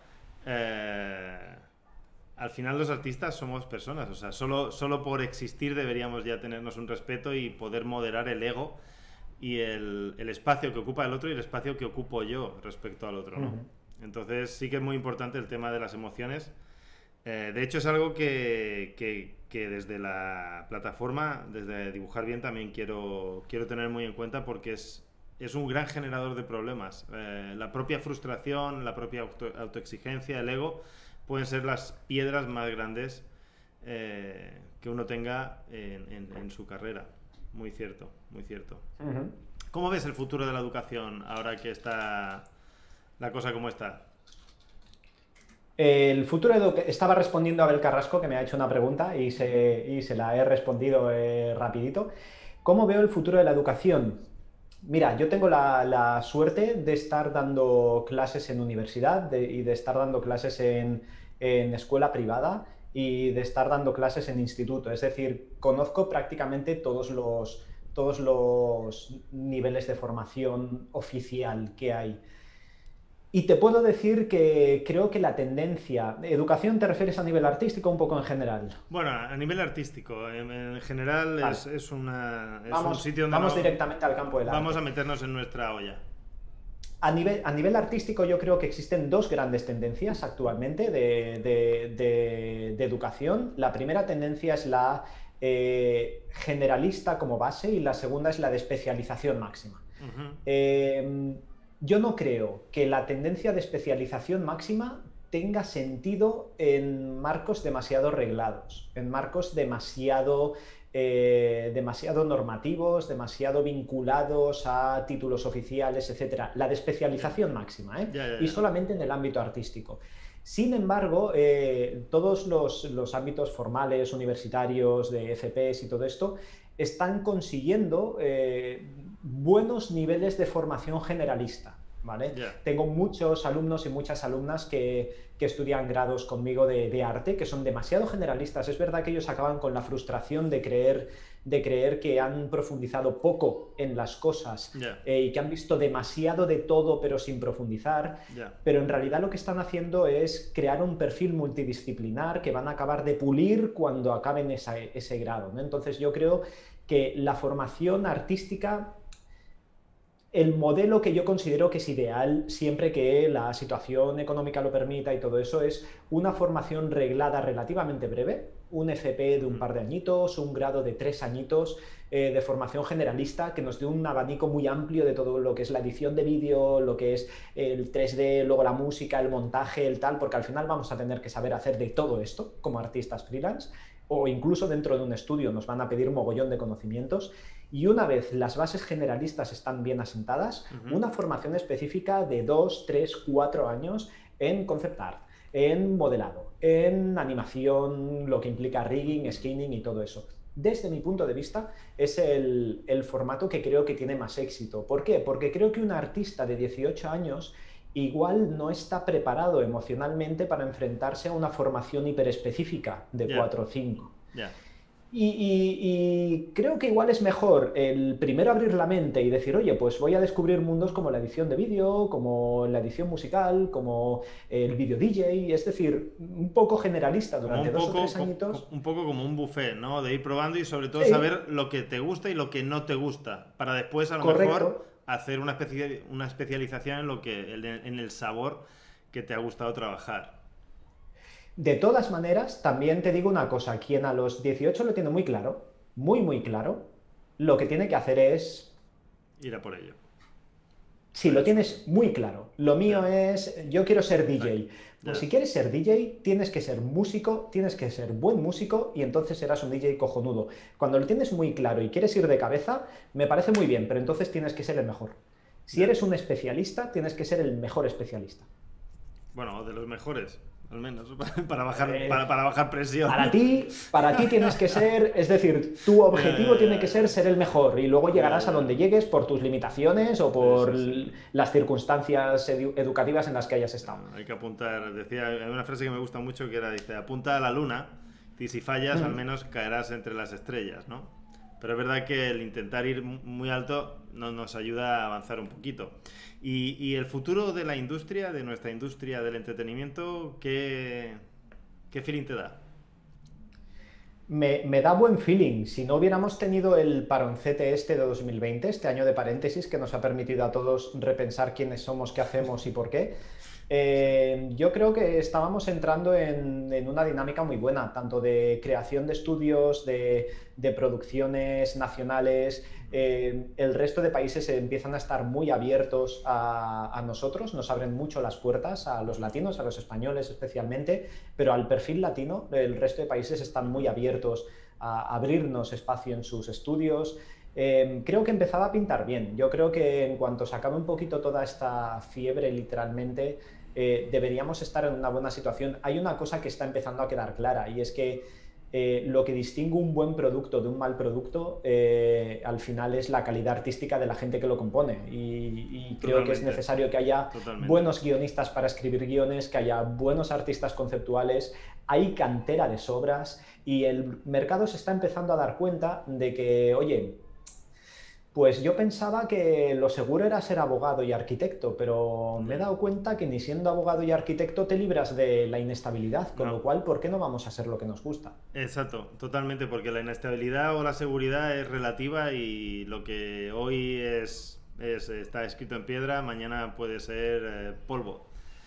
al final los artistas somos personas, o sea, solo por existir deberíamos ya tenernos un respeto y poder moderar el ego y el espacio que ocupa el otro y el espacio que ocupo yo respecto al otro, ¿no? Entonces sí que es muy importante el tema de las emociones. De hecho es algo que desde la plataforma, desde Dibujar Bien, también quiero tener muy en cuenta, porque es un gran generador de problemas. La propia frustración, la propia autoexigencia, el ego, pueden ser las piedras más grandes que uno tenga en su carrera. Muy cierto, muy cierto. ¿Cómo ves el futuro de la educación ahora que está la cosa como está? El futuro estaba respondiendo a Abel Carrasco, que me ha hecho una pregunta y se la he respondido rapidito. ¿Cómo veo el futuro de la educación? Mira, yo tengo la suerte de estar dando clases en universidad y de estar dando clases en escuela privada y de estar dando clases en instituto. Es decir, conozco prácticamente todos los niveles de formación oficial que hay. Y te puedo decir que creo que la tendencia... ¿Educación te refieres a nivel artístico o un poco en general? Bueno, a nivel artístico. En general vale. es un sitio donde vamos directamente al campo del arte. Vamos a meternos en nuestra olla. A nivel artístico yo creo que existen dos grandes tendencias actualmente de educación. La primera tendencia es la generalista como base y la segunda es la de especialización máxima. Yo no creo que la tendencia de especialización máxima tenga sentido en marcos demasiado reglados, en marcos demasiado normativos, demasiado vinculados a títulos oficiales, etc. La de especialización máxima, y solamente en el ámbito artístico. Sin embargo, todos los ámbitos formales, universitarios, de FPs y todo esto, están consiguiendo buenos niveles de formación generalista, ¿vale? Tengo muchos alumnos y muchas alumnas que estudian grados conmigo de arte, que son demasiado generalistas. Es verdad que ellos acaban con la frustración de creer que han profundizado poco en las cosas y que han visto demasiado de todo pero sin profundizar, pero en realidad lo que están haciendo es crear un perfil multidisciplinar que van a acabar de pulir cuando acaben ese grado, ¿no? Entonces yo creo que la formación artística, el modelo que yo considero que es ideal, siempre que la situación económica lo permita y todo eso, es una formación reglada relativamente breve, un FP de un par de añitos, un grado de 3 añitos de formación generalista que nos dé un abanico muy amplio de todo lo que es la edición de vídeo, lo que es el 3D, luego la música, el montaje, el tal, porque al final vamos a tener que saber hacer de todo esto como artistas freelance, o incluso dentro de un estudio nos van a pedir un mogollón de conocimientos. Y una vez las bases generalistas están bien asentadas, una formación específica de 2, 3, 4 años en concept art, en modelado, en animación, lo que implica rigging, skinning y todo eso. Desde mi punto de vista, es el formato que creo que tiene más éxito. ¿Por qué? Porque creo que un artista de 18 años igual no está preparado emocionalmente para enfrentarse a una formación hiperespecífica de 4 o 5. Y creo que igual es mejor el primero abrir la mente y decir, oye, pues voy a descubrir mundos como la edición de vídeo, como la edición musical, como el vídeo DJ, es decir, un poco generalista durante 2 o 3 añitos. Un poco como un buffet, ¿no? De ir probando y sobre todo Sí. saber lo que te gusta y lo que no te gusta, para después a lo mejor hacer una especialización en el sabor que te ha gustado trabajar. De todas maneras, también te digo una cosa, quien a los 18 lo tiene muy claro, muy claro, lo que tiene que hacer es... ir a por ello. Sí, lo tienes muy claro. Lo mío es, yo quiero ser DJ. Pues si quieres ser DJ, tienes que ser músico, tienes que ser buen músico y entonces serás un DJ cojonudo. Cuando lo tienes muy claro y quieres ir de cabeza, me parece muy bien, pero entonces tienes que ser el mejor. Si eres un especialista, tienes que ser el mejor especialista. Bueno, de los mejores. Al menos, para bajar presión. Para ti tienes que ser, es decir, tu objetivo tiene que ser el mejor y luego llegarás a donde llegues por tus limitaciones o por las circunstancias educativas en las que hayas estado. Hay que apuntar, hay una frase que me gusta mucho que era, dice, apunta a la luna y si fallas al menos caerás entre las estrellas, ¿no? Pero es verdad que el intentar ir muy alto nos ayuda a avanzar un poquito. Y el futuro de la industria, de nuestra industria del entretenimiento, ¿qué feeling te da? Me da buen feeling. Si no hubiéramos tenido el paroncete este de 2020, este año de paréntesis que nos ha permitido a todos repensar quiénes somos, qué hacemos y por qué, yo creo que estábamos entrando en una dinámica muy buena, tanto de creación de estudios, de producciones nacionales. El resto de países empiezan a estar muy abiertos a nosotros, nos abren mucho las puertas a los latinos, a los españoles especialmente, pero al perfil latino el resto de países están muy abiertos a abrirnos espacio en sus estudios. Creo que empezaba a pintar bien. Yo creo que en cuanto se acabe un poquito toda esta fiebre, literalmente, deberíamos estar en una buena situación. Hay una cosa que está empezando a quedar clara y es que lo que distingue un buen producto de un mal producto al final es la calidad artística de la gente que lo compone y creo que es necesario que haya buenos guionistas para escribir guiones, que haya buenos artistas conceptuales, hay cantera de sobras y el mercado se está empezando a dar cuenta de que, oye, pues yo pensaba que lo seguro era ser abogado y arquitecto, pero me he dado cuenta que ni siendo abogado y arquitecto te libras de la inestabilidad, con lo cual, ¿por qué no vamos a hacer lo que nos gusta? Exacto, totalmente, porque la inestabilidad o la seguridad es relativa y lo que hoy está escrito en piedra, mañana puede ser polvo.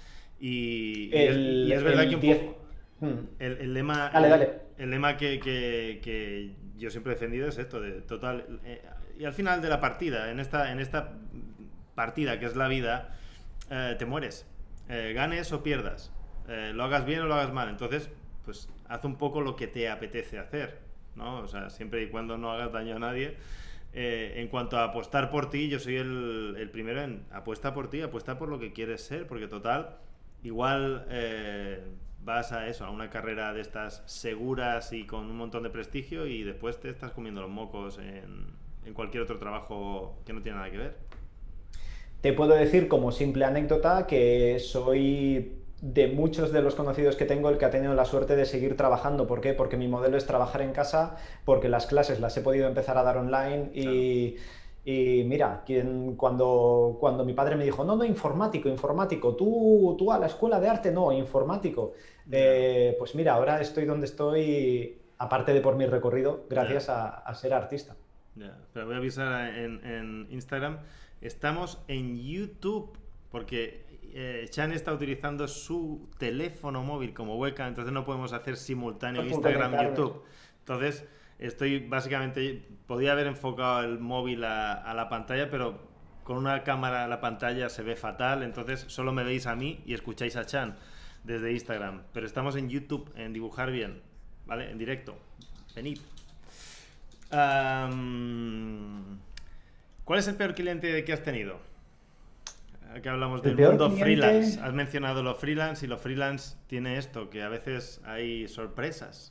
Y es verdad que un poco el lema, dale. El lema que yo siempre he defendido es esto, de total... y al final de la partida, en esta partida que es la vida, te mueres, ganes o pierdas, lo hagas bien o lo hagas mal. Entonces, pues haz un poco lo que te apetece hacer, ¿no? O sea, siempre y cuando no hagas daño a nadie. En cuanto a apostar por ti, yo soy el primero en apuesta por ti, apuesta por lo que quieres ser, porque total, igual vas a eso, a una carrera de estas seguras y con un montón de prestigio y después te estás comiendo los mocos en cualquier otro trabajo que no tiene nada que ver. Te puedo decir como simple anécdota que soy de muchos de los conocidos que tengo el que ha tenido la suerte de seguir trabajando. ¿Por qué? Porque mi modelo es trabajar en casa, porque las clases las he podido empezar a dar online y mira, cuando mi padre me dijo, no, informático, tú a la escuela de arte, no, informático. Pues mira, ahora estoy donde estoy, aparte de por mi recorrido, gracias a ser artista. Pero voy a avisar en Instagram, estamos en YouTube, porque Chan está utilizando su teléfono móvil como webcam, entonces no podemos hacer simultáneo No puedo Instagram, conectarnos. YouTube. Entonces, estoy básicamente, podía haber enfocado el móvil a la pantalla, pero con una cámara a la pantalla se ve fatal, entonces solo me veis a mí y escucháis a Chan desde Instagram. Pero estamos en YouTube, en Dibujar Bien, ¿vale? En directo. Venid. ¿Cuál es el peor cliente que has tenido? Aquí hablamos El del peor mundo cliente- freelance. Has mencionado los freelance y los freelance tiene esto, que a veces hay sorpresas.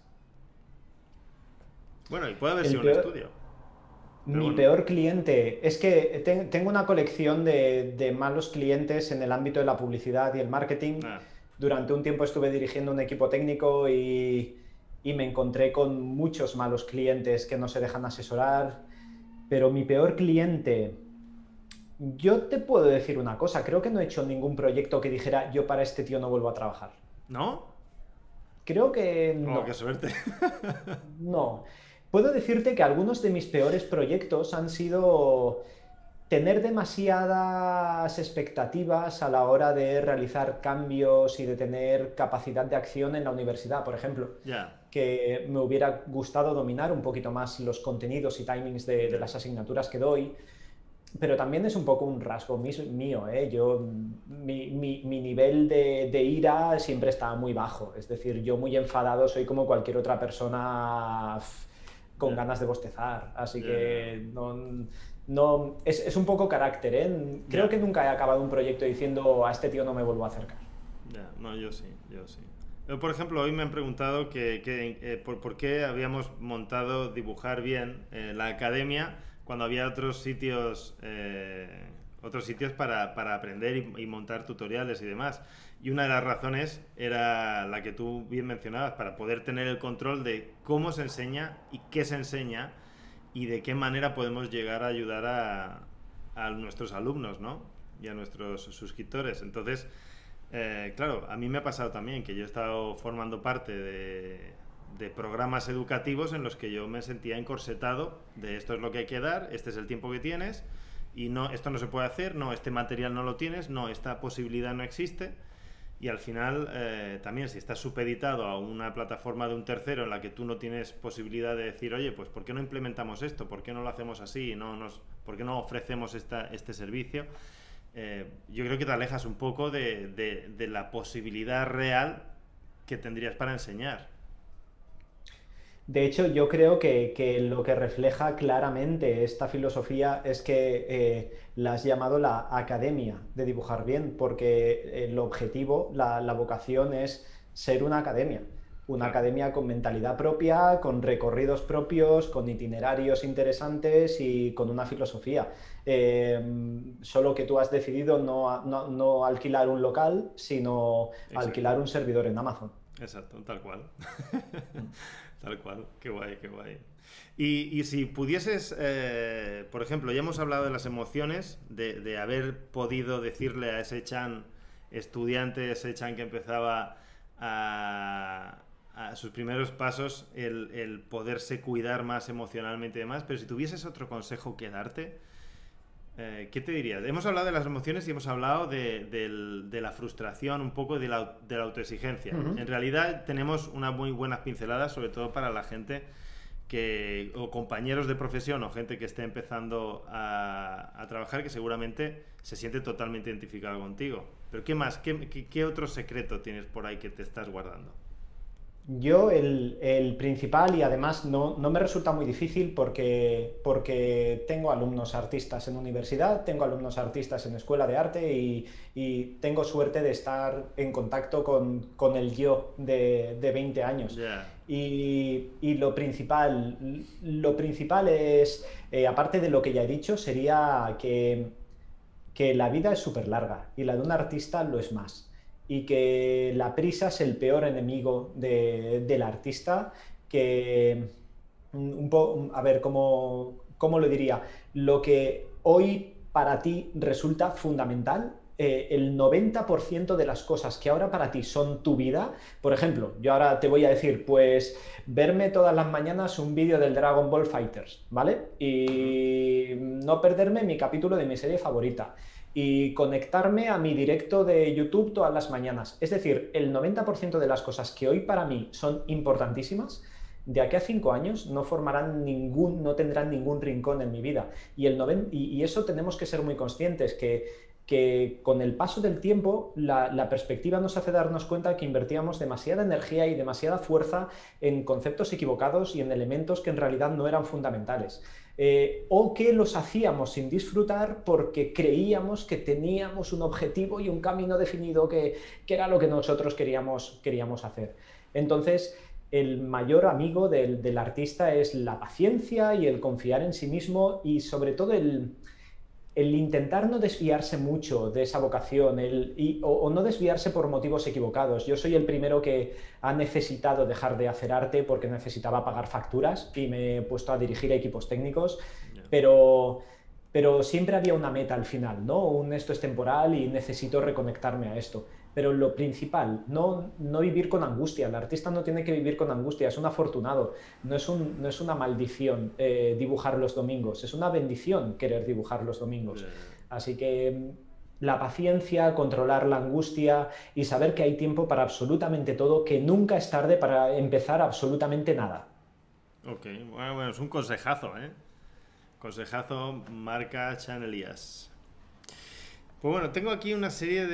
Bueno, y puede haber El sido un peor- estudio. Pero Mi bueno. peor cliente es que tengo una colección de malos clientes en el ámbito de la publicidad y el marketing. Ah, Durante un tiempo estuve dirigiendo un equipo técnico y me encontré con muchos malos clientes que no se dejan asesorar. Pero mi peor cliente, yo te puedo decir una cosa, creo que no he hecho ningún proyecto que dijera yo para este tío no vuelvo a trabajar. ¿no? Creo que Oh, no. qué suerte. No. Puedo decirte que algunos de mis peores proyectos han sido tener demasiadas expectativas a la hora de realizar cambios y de tener capacidad de acción en la universidad, por ejemplo, Ya. que me hubiera gustado dominar un poquito más los contenidos y timings de las asignaturas que doy, pero también es un poco un rasgo mío, ¿eh? Mi nivel de ira siempre está muy bajo, es decir, yo muy enfadado soy como cualquier otra persona con Ya. ganas de bostezar, así Ya. que no, es un poco carácter, ¿eh? Creo Ya. que nunca he acabado un proyecto diciendo a este tío no me vuelvo a acercar. Ya, no, yo sí, yo sí. Yo, por ejemplo, hoy me han preguntado por qué habíamos montado Dibujar Bien la academia cuando había otros sitios para aprender y montar tutoriales y demás. Y una de las razones era la que tú bien mencionabas, para poder tener el control de cómo se enseña y qué se enseña y de qué manera podemos llegar a ayudar a nuestros alumnos, ¿no? Y a nuestros suscriptores. Entonces, claro, a mí me ha pasado también que yo he estado formando parte de programas educativos en los que yo me sentía encorsetado de esto es lo que hay que dar, este es el tiempo que tienes y no, esto no se puede hacer, no, este material no lo tienes, no, esta posibilidad no existe. Y al final, también si estás supeditado a una plataforma de un tercero en la que tú no tienes posibilidad de decir, oye, pues ¿por qué no implementamos esto? ¿Por qué no lo hacemos así? ¿Por qué no ofrecemos este servicio? Yo creo que te alejas un poco de la posibilidad real que tendrías para enseñar. De hecho, yo creo que lo que refleja claramente esta filosofía es que la has llamado la academia de dibujar bien, porque el objetivo, la vocación es ser una academia. Una Claro. academia con mentalidad propia, con recorridos propios, con itinerarios interesantes y con una filosofía. Solo que tú has decidido no alquilar un local, sino Exacto. alquilar un servidor en Amazon. Exacto, tal cual. Tal cual, qué guay, qué guay. Y si pudieses, por ejemplo, ya hemos hablado de las emociones, de haber podido decirle a ese Chan estudiante, ese Chan que empezaba a sus primeros pasos, el poderse cuidar más emocionalmente y demás, pero si tuvieses otro consejo que darte, ¿qué te dirías? Hemos hablado de las emociones y hemos hablado de la frustración, un poco de la autoexigencia. Ujú. En realidad tenemos unas muy buenas pinceladas, sobre todo para la gente o compañeros de profesión o gente que esté empezando a trabajar, que seguramente se siente totalmente identificado contigo. Pero ¿qué más? ¿Qué otro secreto tienes por ahí que te estás guardando? Yo el principal, y además no me resulta muy difícil porque tengo alumnos artistas en universidad, tengo alumnos artistas en escuela de arte y tengo suerte de estar en contacto con el yo de 20 años. Ya, Y lo principal es, aparte de lo que ya he dicho, sería que la vida es súper larga y la de un artista lo es más. Y que la prisa es el peor enemigo del artista, que a ver, ¿cómo lo diría? Lo que hoy para ti resulta fundamental, el 90% de las cosas que ahora para ti son tu vida, por ejemplo, yo ahora te voy a decir, pues verme todas las mañanas un vídeo del Dragon Ball Fighters, ¿vale? Y no perderme mi capítulo de mi serie favorita. Y conectarme a mi directo de YouTube todas las mañanas. Es decir, el 90% de las cosas que hoy para mí son importantísimas, de aquí a 5 años no no tendrán ningún rincón en mi vida. Y eso tenemos que ser muy conscientes, que con el paso del tiempo la perspectiva nos hace darnos cuenta que invertíamos demasiada energía y demasiada fuerza en conceptos equivocados y en elementos que en realidad no eran fundamentales. O que los hacíamos sin disfrutar porque creíamos que teníamos un objetivo y un camino definido que era lo que nosotros queríamos hacer. Entonces, el mayor amigo del artista es la paciencia y el confiar en sí mismo y sobre todo el intentar no desviarse mucho de esa vocación o no desviarse por motivos equivocados. Yo soy el primero que ha necesitado dejar de hacer arte porque necesitaba pagar facturas y me he puesto a dirigir equipos técnicos, pero siempre había una meta al final, ¿no? Esto es temporal y necesito reconectarme a esto. Pero lo principal, no vivir con angustia. El artista no tiene que vivir con angustia, es un afortunado. No es una maldición dibujar los domingos, es una bendición querer dibujar los domingos. Así que la paciencia, controlar la angustia y saber que hay tiempo para absolutamente todo, que nunca es tarde para empezar absolutamente nada. Ok, bueno, es un consejazo, ¿eh? Consejazo marca Chanelías. Pues bueno, tengo aquí una serie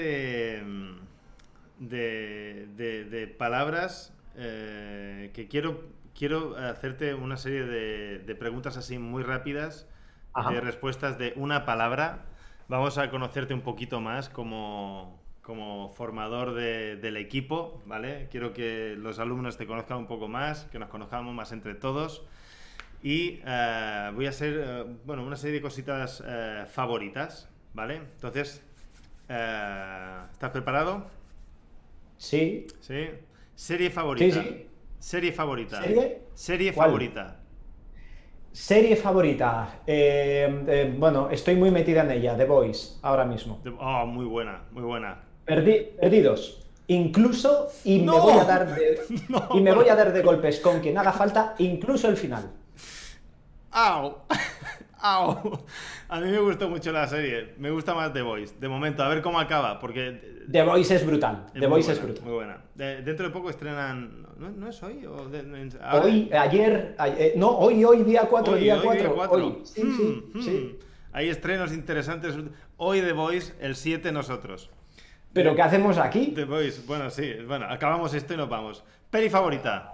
de palabras que quiero hacerte una serie de preguntas así muy rápidas. Ajá. De respuestas de una palabra. Vamos a conocerte un poquito más como formador del equipo, ¿vale? Quiero que los alumnos te conozcan un poco más, que nos conozcamos más entre todos. Y voy a hacer una serie de cositas favoritas, ¿vale? Entonces, ¿estás preparado? Sí. ¿Sí? Serie favorita. Sí. Serie favorita. Serie favorita. Serie favorita. Bueno, estoy muy metida en ella, The Voice, ahora mismo. Oh, muy buena, muy buena. Perdidos. Incluso, ¡No! me voy a dar de golpes con quien haga falta, incluso el final. ¡Au! ¡Au! A mí me gustó mucho la serie. Me gusta más The Voice. De momento, a ver cómo acaba, porque... The Voice es brutal. The Voice es brutal. Muy buena. Dentro de poco estrenan... ¿No es hoy? Ahora... Hoy, ayer... no, hoy, día 4, hoy, día 4. Hoy. Sí. Hay estrenos interesantes. Hoy The Voice, el 7 nosotros. ¿Pero qué hacemos aquí? The Voice, bueno, sí. Bueno, acabamos esto y nos vamos. ¿Peli favorita?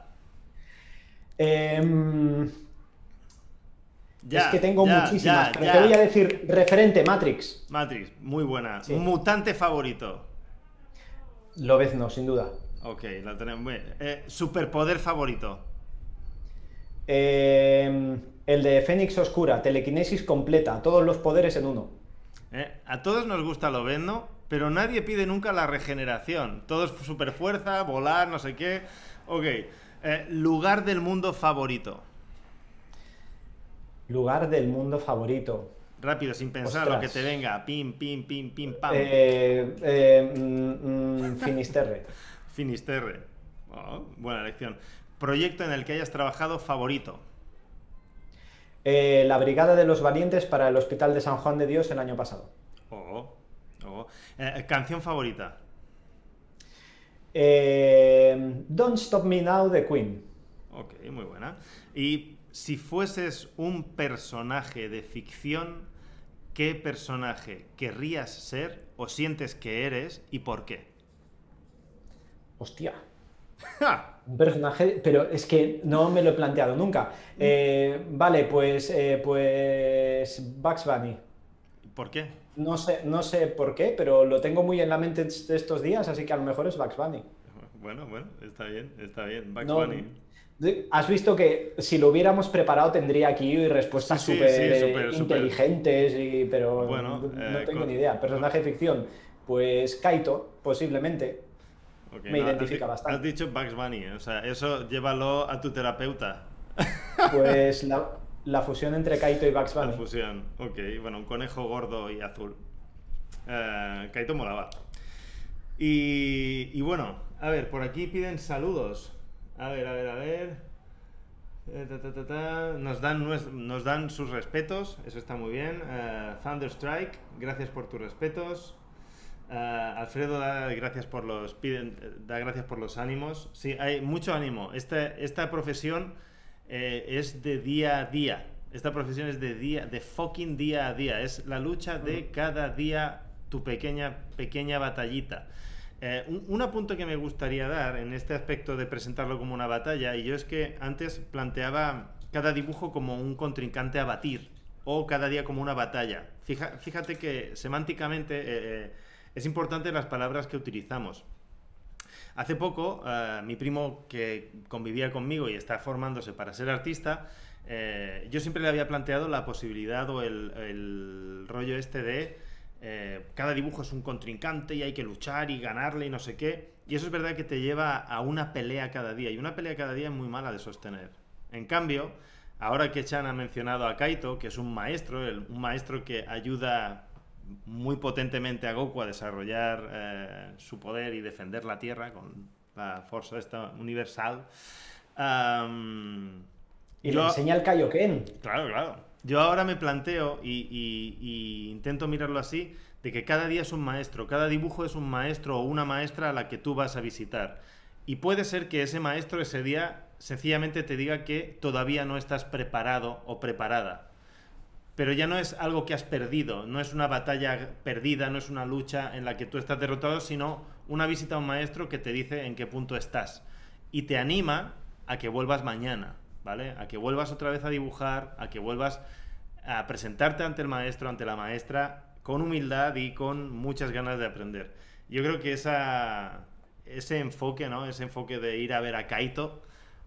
Es que tengo muchísimas, pero te voy a decir referente, Matrix. Matrix, muy buena. Sí. Mutante favorito. Lobezno, sin duda. Ok, la tenemos. Superpoder favorito. El de Fénix Oscura, telequinesis completa, todos los poderes en uno. A todos nos gusta Lobezno, pero nadie pide nunca la regeneración. Todo es superfuerza, volar, no sé qué. Ok. Lugar del mundo favorito. Lugar del mundo favorito. Rápido, sin pensar. Ostras. Lo que te venga. Pim, pim, pim, pim, pam. Finisterre. Finisterre. Oh, buena elección. Proyecto en el que hayas trabajado favorito. La Brigada de los Valientes para el Hospital de San Juan de Dios el año pasado. Canción favorita. Don't Stop Me Now de Queen. Ok, muy buena. Y si fueses un personaje de ficción, ¿qué personaje querrías ser o sientes que eres y por qué? Hostia. Un personaje, pero es que no me lo he planteado nunca. Vale, pues Bugs Bunny. ¿Por qué? No sé por qué, pero lo tengo muy en la mente de estos días, así que a lo mejor es Bugs Bunny. Bueno, está bien. Bugs Bunny. Has visto que si lo hubiéramos preparado tendría aquí respuestas súper inteligentes, pero bueno, no tengo ni idea. Personaje de ficción, pues Kaito, posiblemente. Okay, me identifica bastante. Has dicho Bugs Bunny, o sea, eso llévalo a tu terapeuta. Pues la fusión entre Kaito y Bugs Bunny. La fusión, ok. Bueno, un conejo gordo y azul. Kaito molaba. Y bueno, a ver, por aquí piden saludos. A ver. Nos dan sus respetos, eso está muy bien. Thunderstrike, gracias por tus respetos. Alfredo da gracias por los ánimos. Sí, hay mucho ánimo. Esta profesión es de día a día. Esta profesión es de fucking día a día. Es la lucha de cada día, tu pequeña batallita. Un apunte que me gustaría dar en este aspecto de presentarlo como una batalla, y yo es que antes planteaba cada dibujo como un contrincante a batir, o cada día como una batalla. Fíjate que semánticamente es importante las palabras que utilizamos. Hace poco, mi primo que convivía conmigo y está formándose para ser artista, yo siempre le había planteado la posibilidad o el rollo este de cada dibujo es un contrincante y hay que luchar y ganarle y no sé qué, y eso es verdad que te lleva a una pelea cada día, y una pelea cada día es muy mala de sostener. En cambio, ahora que Chan ha mencionado a Kaito, que es un maestro que ayuda muy potentemente a Goku a desarrollar su poder y defender la Tierra con la fuerza esta universal, y le enseña el Kaioken. Claro. Yo ahora me planteo y intento mirarlo así, de que cada día es un maestro, cada dibujo es un maestro o una maestra a la que tú vas a visitar. Y puede ser que ese maestro ese día sencillamente te diga que todavía no estás preparado o preparada. Pero ya no es algo que has perdido, no es una batalla perdida, no es una lucha en la que tú estás derrotado, sino una visita a un maestro que te dice en qué punto estás. Y te anima a que vuelvas mañana, ¿vale? A que vuelvas otra vez a dibujar, a que vuelvas a presentarte ante el maestro, ante la maestra, con humildad y con muchas ganas de aprender. Yo creo que ese enfoque, ¿no? Ese enfoque de ir a ver a Kaito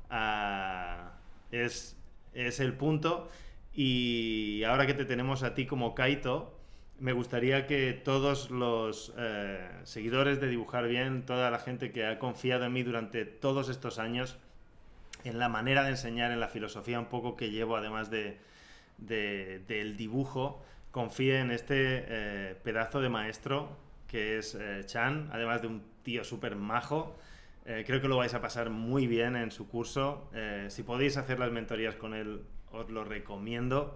es el punto. Y ahora que te tenemos a ti como Kaito, me gustaría que todos los seguidores de Dibujar Bien, toda la gente que ha confiado en mí durante todos estos años, en la manera de enseñar, en la filosofía un poco que llevo, además del dibujo, confíe en este pedazo de maestro que es Chan, además de un tío súper majo. Creo que lo vais a pasar muy bien en su curso. Si podéis hacer las mentorías con él, os lo recomiendo.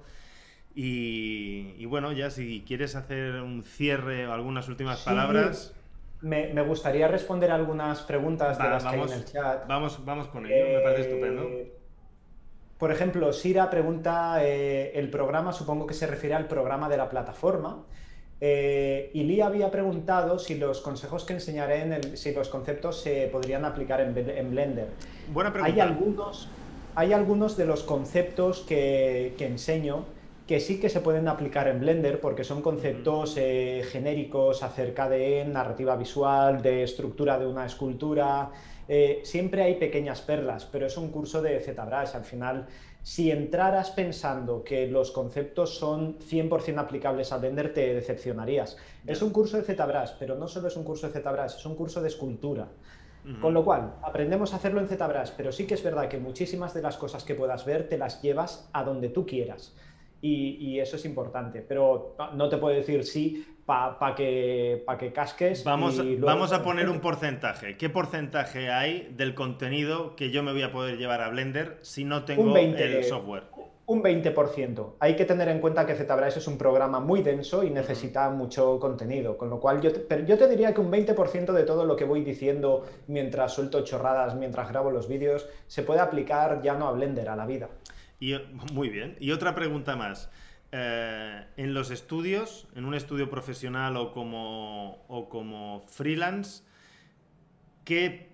Y bueno, ya si quieres hacer un cierre o algunas últimas palabras... Me gustaría responder algunas preguntas de las que hay en el chat. Vamos con ello, me parece estupendo. Por ejemplo, Sira pregunta el programa, supongo que se refiere al programa de la plataforma. Y Lee había preguntado si los consejos que enseñaré, si los conceptos se podrían aplicar en Blender. Buena pregunta. Hay algunos de los conceptos que enseño que sí que se pueden aplicar en Blender porque son conceptos genéricos acerca de narrativa visual, de estructura de una escultura. Siempre hay pequeñas perlas, pero es un curso de ZBrush. Al final, si entraras pensando que los conceptos son 100% aplicables a Blender, te decepcionarías. Es un curso de ZBrush, pero no solo es un curso de ZBrush, es un curso de escultura. Con lo cual, aprendemos a hacerlo en ZBrush, pero sí que es verdad que muchísimas de las cosas que puedas ver te las llevas a donde tú quieras. Y eso es importante, pero no te puedo decir sí para que casques. Vamos a poner un porcentaje. ¿Qué porcentaje hay del contenido que yo me voy a poder llevar a Blender si no tengo el software? Un 20%. Hay que tener en cuenta que ZBrush es un programa muy denso y necesita mucho contenido, con lo cual yo te diría que un 20% de todo lo que voy diciendo mientras suelto chorradas, mientras grabo los vídeos, se puede aplicar ya no a Blender, a la vida. Muy bien. Y otra pregunta más. En los estudios, en un estudio profesional o como freelance, ¿qué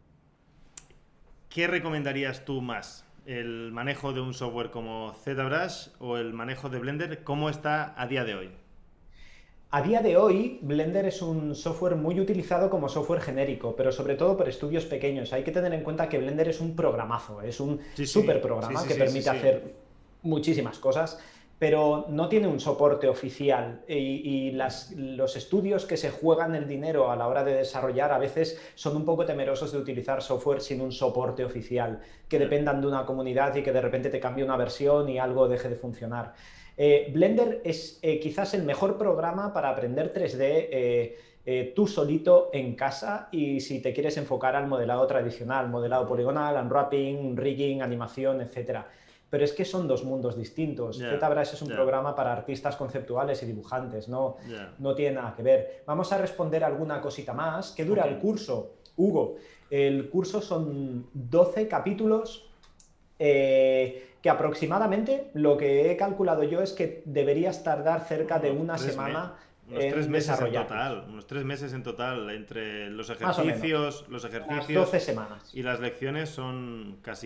recomendarías tú más? ¿El manejo de un software como ZBrush o el manejo de Blender? ¿Cómo está a día de hoy? A día de hoy, Blender es un software muy utilizado como software genérico, pero sobre todo por estudios pequeños. Hay que tener en cuenta que Blender es un programazo, es un super programa que permite hacer muchísimas cosas. pero no tiene un soporte oficial y los estudios que se juegan el dinero a la hora de desarrollar a veces son un poco temerosos de utilizar software sin un soporte oficial, que dependan de una comunidad y que de repente te cambie una versión y algo deje de funcionar. Blender es quizás el mejor programa para aprender 3D tú solito en casa, y si te quieres enfocar al modelado tradicional, modelado poligonal, unwrapping, rigging, animación, etcétera. Pero es que son dos mundos distintos. ZBrush es un programa para artistas conceptuales y dibujantes, no tiene nada que ver. Vamos a responder alguna cosita más. ¿Qué dura el curso? Hugo, el curso son 12 capítulos que aproximadamente lo que he calculado yo es que deberías tardar cerca de una semana unos 3 meses en desarrollar. total, unos 3 meses en total entre los ejercicios, las 12 semanas. Y las lecciones son casi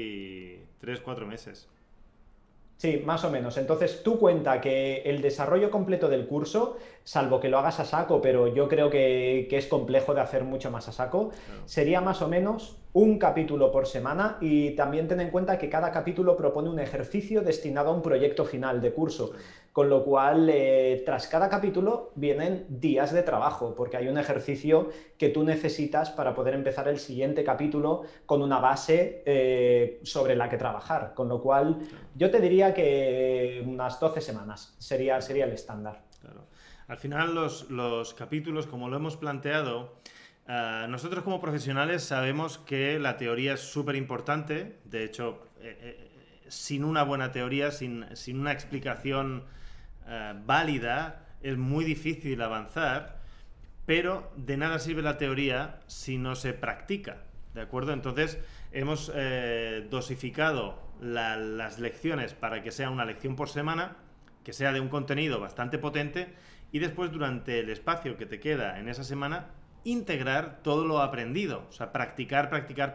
3-4 meses. Sí, más o menos. Entonces tú cuenta que el desarrollo completo del curso, salvo que lo hagas a saco, pero yo creo que es complejo de hacer mucho más a saco, sería más o menos un capítulo por semana, y también ten en cuenta que cada capítulo propone un ejercicio destinado a un proyecto final de curso, con lo cual tras cada capítulo vienen días de trabajo, porque hay un ejercicio que tú necesitas para poder empezar el siguiente capítulo con una base sobre la que trabajar, con lo cual yo te diría que unas 12 semanas sería el estándar. Claro. Al final los capítulos, como lo hemos planteado, nosotros como profesionales sabemos que la teoría es súper importante. De hecho, sin una buena teoría, sin una explicación válida, es muy difícil avanzar, pero de nada sirve la teoría si no se practica, ¿de acuerdo? Entonces hemos dosificado las lecciones para que sea una lección por semana, que sea de un contenido bastante potente, y después durante el espacio que te queda en esa semana integrar todo lo aprendido, o sea, practicar.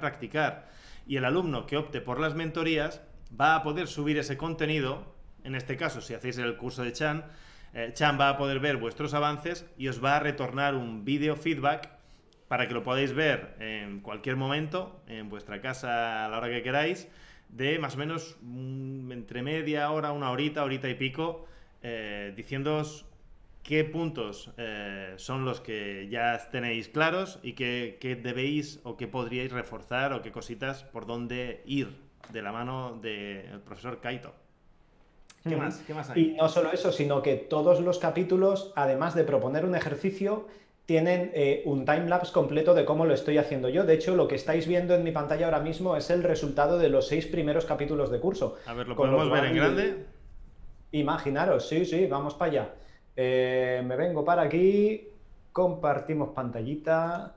Y el alumno que opte por las mentorías va a poder subir ese contenido. En este caso, si hacéis el curso de Chan, Chan va a poder ver vuestros avances y os va a retornar un vídeo feedback para que lo podáis ver en cualquier momento, en vuestra casa a la hora que queráis, de más o menos entre media hora, una horita y pico, diciéndoos qué puntos son los que ya tenéis claros y qué debéis o qué podríais reforzar, o qué cositas por dónde ir de la mano del profesor Kaito. ¿Qué más hay? Y no solo eso, sino que todos los capítulos, además de proponer un ejercicio, tienen un timelapse completo de cómo lo estoy haciendo yo. De hecho, lo que estáis viendo en mi pantalla ahora mismo es el resultado de los 6 primeros capítulos de curso. A ver, ¿lo podemos ver en grande? Imaginaros, sí, vamos para allá. Me vengo para aquí, compartimos pantallita.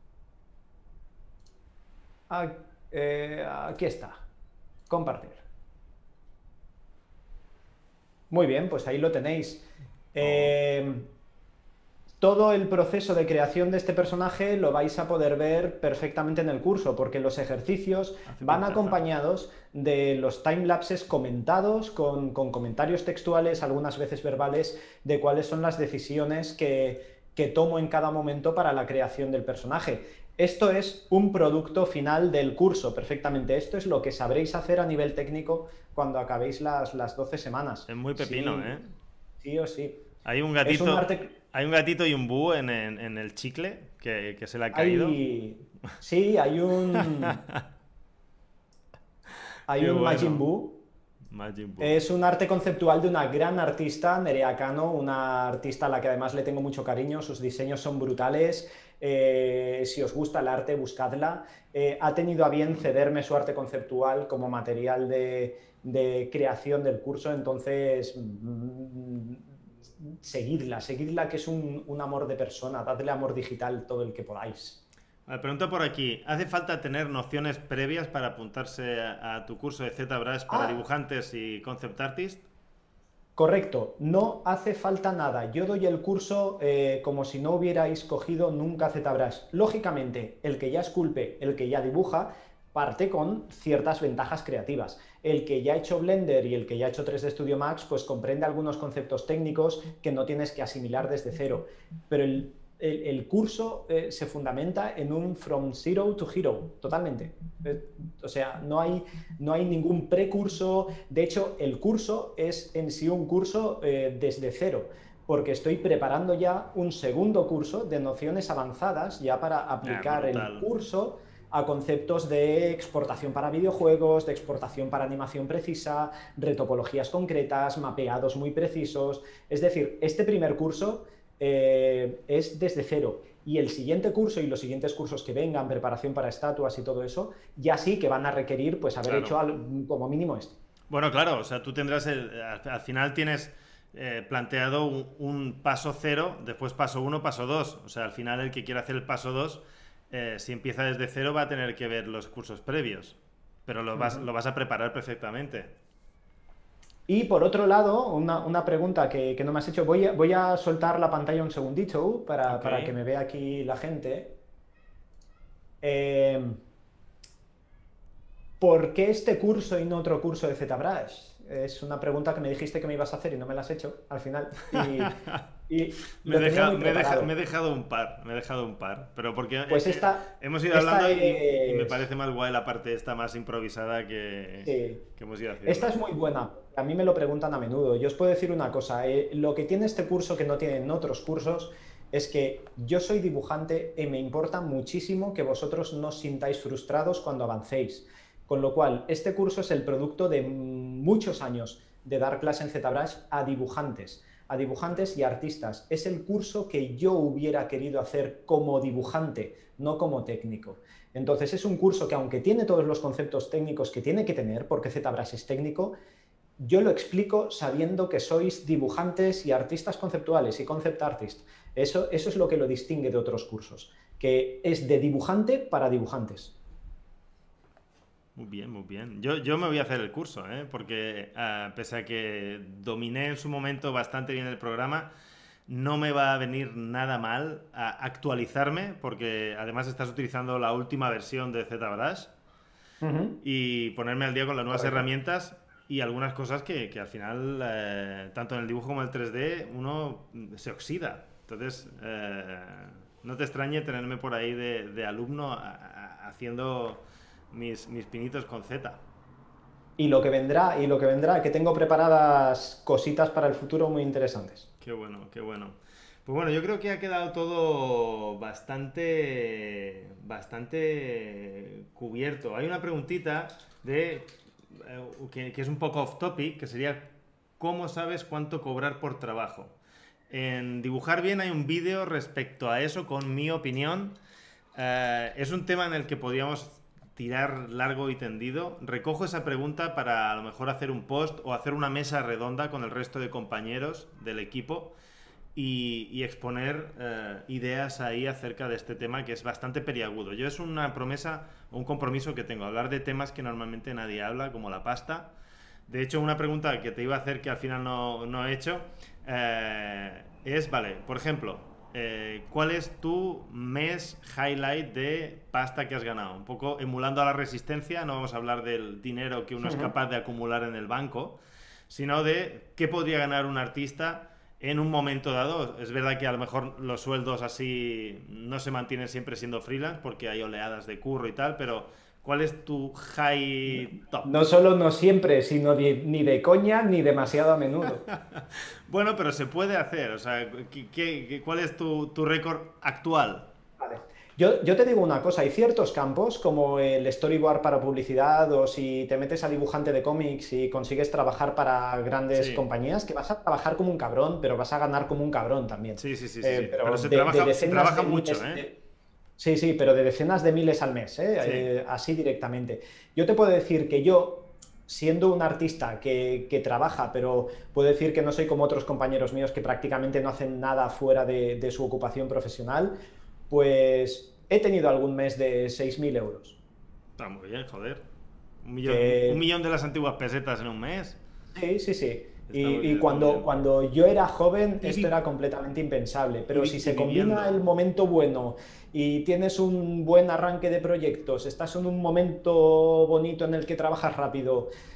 Aquí está, compartir. Muy bien, pues ahí lo tenéis. Todo el proceso de creación de este personaje lo vais a poder ver perfectamente en el curso, porque los ejercicios van acompañados de los timelapses comentados, con comentarios textuales, algunas veces verbales, de cuáles son las decisiones que tomo en cada momento para la creación del personaje. Esto es un producto final del curso, perfectamente. Esto es lo que sabréis hacer a nivel técnico cuando acabéis las 12 semanas. Es muy pepino, sí, Sí o sí. Hay un gatito y un búho en el chicle que se le ha caído. Sí, hay un Bueno. Majin Buu. Es un arte conceptual de una gran artista, Nerea Kano, una artista a la que además le tengo mucho cariño. Sus diseños son brutales. Si os gusta el arte, buscadla. Ha tenido a bien cederme su arte conceptual como material de creación del curso, entonces seguidla, que es un amor de persona. Dadle amor digital todo el que podáis. Vale, pregunta por aquí, ¿hace falta tener nociones previas para apuntarse a tu curso de ZBrush para dibujantes y concept artist? Correcto, no hace falta nada. Yo doy el curso como si no hubierais cogido nunca ZBrush. Lógicamente, el que ya esculpe, el que ya dibuja, parte con ciertas ventajas creativas. El que ya ha hecho Blender y el que ya ha hecho 3D Studio Max, pues comprende algunos conceptos técnicos que no tienes que asimilar desde cero. Pero el curso se fundamenta en un from zero to hero, totalmente. O sea, no hay ningún precurso. De hecho, el curso es en sí un curso desde cero, porque estoy preparando ya un segundo curso de nociones avanzadas ya para aplicar el curso a conceptos de exportación para videojuegos, de exportación para animación precisa, retopologías concretas, mapeados muy precisos. Es decir, este primer curso es desde cero. Y el siguiente curso y los siguientes cursos que vengan, preparación para estatuas y todo eso, ya sí que van a requerir pues haber hecho como mínimo esto. Bueno, claro, o sea, tú tendrás al final tienes planteado un paso 0, después paso 1, paso 2. O sea, al final el que quiera hacer el paso 2, si empieza desde 0 va a tener que ver los cursos previos, pero lo vas a preparar perfectamente. Y por otro lado, una pregunta que no me has hecho, voy a soltar la pantalla un segundito para que me vea aquí la gente. ¿Por qué este curso y no otro curso de ZBrush? Es una pregunta que me dijiste que me ibas a hacer y no me la has hecho al final. Me he dejado un par, pero porque pues hemos ido hablando y me parece más guay la parte esta más improvisada que hemos ido haciendo. Esta es muy buena, a mí me lo preguntan a menudo. Yo os puedo decir una cosa, lo que tiene este curso que no tienen otros cursos es que yo soy dibujante y me importa muchísimo que vosotros no os sintáis frustrados cuando avancéis. Con lo cual, este curso es el producto de muchos años de dar clase en ZBrush a dibujantes y artistas. Es el curso que yo hubiera querido hacer como dibujante, no como técnico. Entonces, es un curso que, aunque tiene todos los conceptos técnicos que tiene que tener, porque ZBrush es técnico, yo lo explico sabiendo que sois dibujantes y artistas conceptuales y concept artist. Eso es lo que lo distingue de otros cursos, que es de dibujante para dibujantes. Muy bien, muy bien. Yo me voy a hacer el curso, porque pese a que dominé en su momento bastante bien el programa, no me va a venir nada mal a actualizarme, porque además estás utilizando la última versión de ZBrush y ponerme al día con las nuevas herramientas y algunas cosas que al final, tanto en el dibujo como en el 3D, uno se oxida. Entonces, no te extrañe tenerme por ahí de alumno haciendo mis pinitos con Z. Y lo que vendrá, que tengo preparadas cositas para el futuro muy interesantes. Qué bueno, qué bueno. Pues bueno, yo creo que ha quedado todo bastante cubierto. Hay una preguntita que es un poco off topic, que sería ¿cómo sabes cuánto cobrar por trabajo? En Dibujar Bien hay un vídeo respecto a eso, con mi opinión. Es un tema en el que podríamos tirar largo y tendido. Recojo esa pregunta para a lo mejor hacer un post o hacer una mesa redonda con el resto de compañeros del equipo y exponer ideas ahí acerca de este tema que es bastante peliagudo. Yo es una promesa o un compromiso que tengo, hablar de temas que normalmente nadie habla, como la pasta. De hecho, una pregunta que te iba a hacer que al final no he hecho es, vale, por ejemplo, ¿cuál es tu mes highlight de pasta que has ganado? Un poco emulando a la resistencia, no vamos a hablar del dinero que uno es capaz de acumular en el banco, sino de qué podría ganar un artista en un momento dado. Es verdad que a lo mejor los sueldos así no se mantienen siempre siendo freelance porque hay oleadas de curro y tal, pero ¿cuál es tu high top? No solo no siempre, sino ni de coña ni demasiado a menudo. Bueno, pero se puede hacer. O sea, ¿cuál es tu récord actual? Vale. Yo te digo una cosa, hay ciertos campos como el storyboard para publicidad o si te metes a dibujante de cómics y consigues trabajar para grandes compañías, que vas a trabajar como un cabrón, pero vas a ganar como un cabrón también. Sí. Pero se trabaja mucho, ¿eh? Sí, pero de decenas de miles al mes, así directamente. Yo te puedo decir que yo, siendo un artista que trabaja, pero puedo decir que no soy como otros compañeros míos que prácticamente no hacen nada fuera de su ocupación profesional, pues he tenido algún mes de 6.000 euros. Está muy bien, joder. Un millón de las antiguas pesetas en un mes. Sí. Y cuando yo era joven esto era completamente impensable, pero si se combina el momento bueno y tienes un buen arranque de proyectos, estás en un momento bonito en el que trabajas rápido,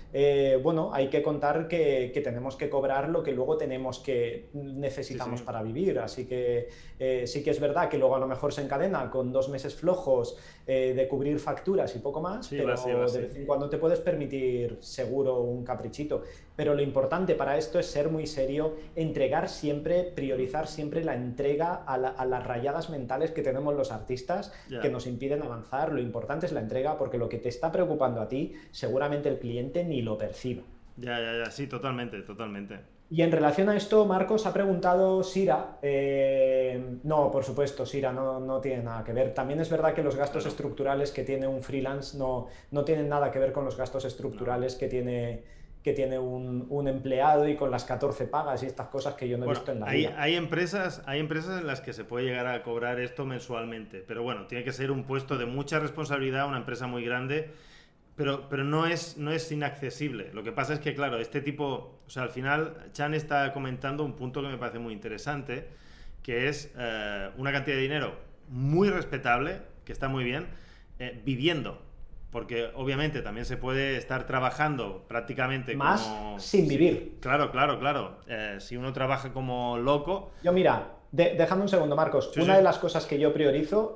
bueno, hay que contar que tenemos que cobrar lo que luego necesitamos Sí. para vivir. Así que sí que es verdad que luego a lo mejor se encadena con 2 meses flojos de cubrir facturas y poco más, Sí, va así, va pero de así. vez en cuando te puedes permitir seguro un caprichito. Pero lo importante para esto es ser muy serio, entregar siempre, priorizar siempre la entrega a las rayadas mentales que tenemos los artistas que Ya. nos impiden avanzar. Lo importante es la entrega, porque lo que te está preocupando a ti, seguramente el cliente ni lo perciba. Ya, sí, totalmente, totalmente. Y en relación a esto, Marcos ha preguntado Sira. No, por supuesto, Sira, no tiene nada que ver. También es verdad que los gastos Claro, estructurales que tiene un freelance no tienen nada que ver con los gastos no. estructurales que tiene un empleado, y con las 14 pagas y estas cosas que yo no he Bueno, visto en la hay, vida. hay empresas en las que se puede llegar a cobrar esto mensualmente, pero bueno, tiene que ser un puesto de mucha responsabilidad, una empresa muy grande, pero no es inaccesible. Lo que pasa es que, claro, este tipo, o sea, al final, Chan está comentando un punto que me parece muy interesante, que es una cantidad de dinero muy respetable, que está muy bien, viviendo. Porque obviamente también se puede estar trabajando prácticamente Más como... sin Sí, vivir. claro. Si uno trabaja como loco... Yo mira, déjame un segundo, Marcos. Sí, Una sí. de las cosas que yo priorizo,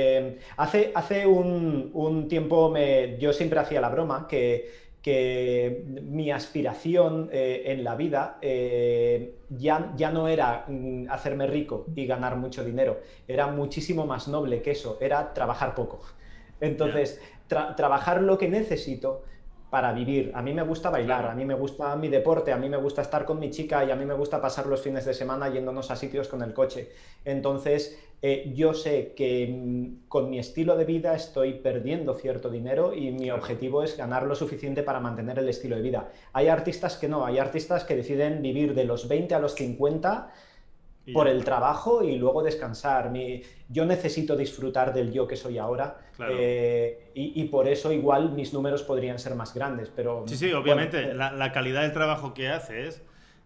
hace un tiempo yo siempre hacía la broma que mi aspiración en la vida ya no era hacerme rico y ganar mucho dinero, era muchísimo más noble que eso, era trabajar poco. Ya, Entonces, trabajar lo que necesito para vivir. A mí me gusta bailar, a claro. mí me gusta mi deporte, a mí me gusta estar con mi chica, y a mí me gusta pasar los fines de semana yéndonos a sitios con el coche. Entonces, yo sé que con mi estilo de vida estoy perdiendo cierto dinero, y mi Claro. objetivo es ganar lo suficiente para mantener el estilo de vida. Hay artistas que no, hay artistas que deciden vivir de los 20 a los 50 Y ya por el está. trabajo y luego descansar. Yo necesito disfrutar del yo que soy ahora, Claro. y por eso igual mis números podrían ser más grandes, pero Sí, bueno. obviamente. La calidad del trabajo que haces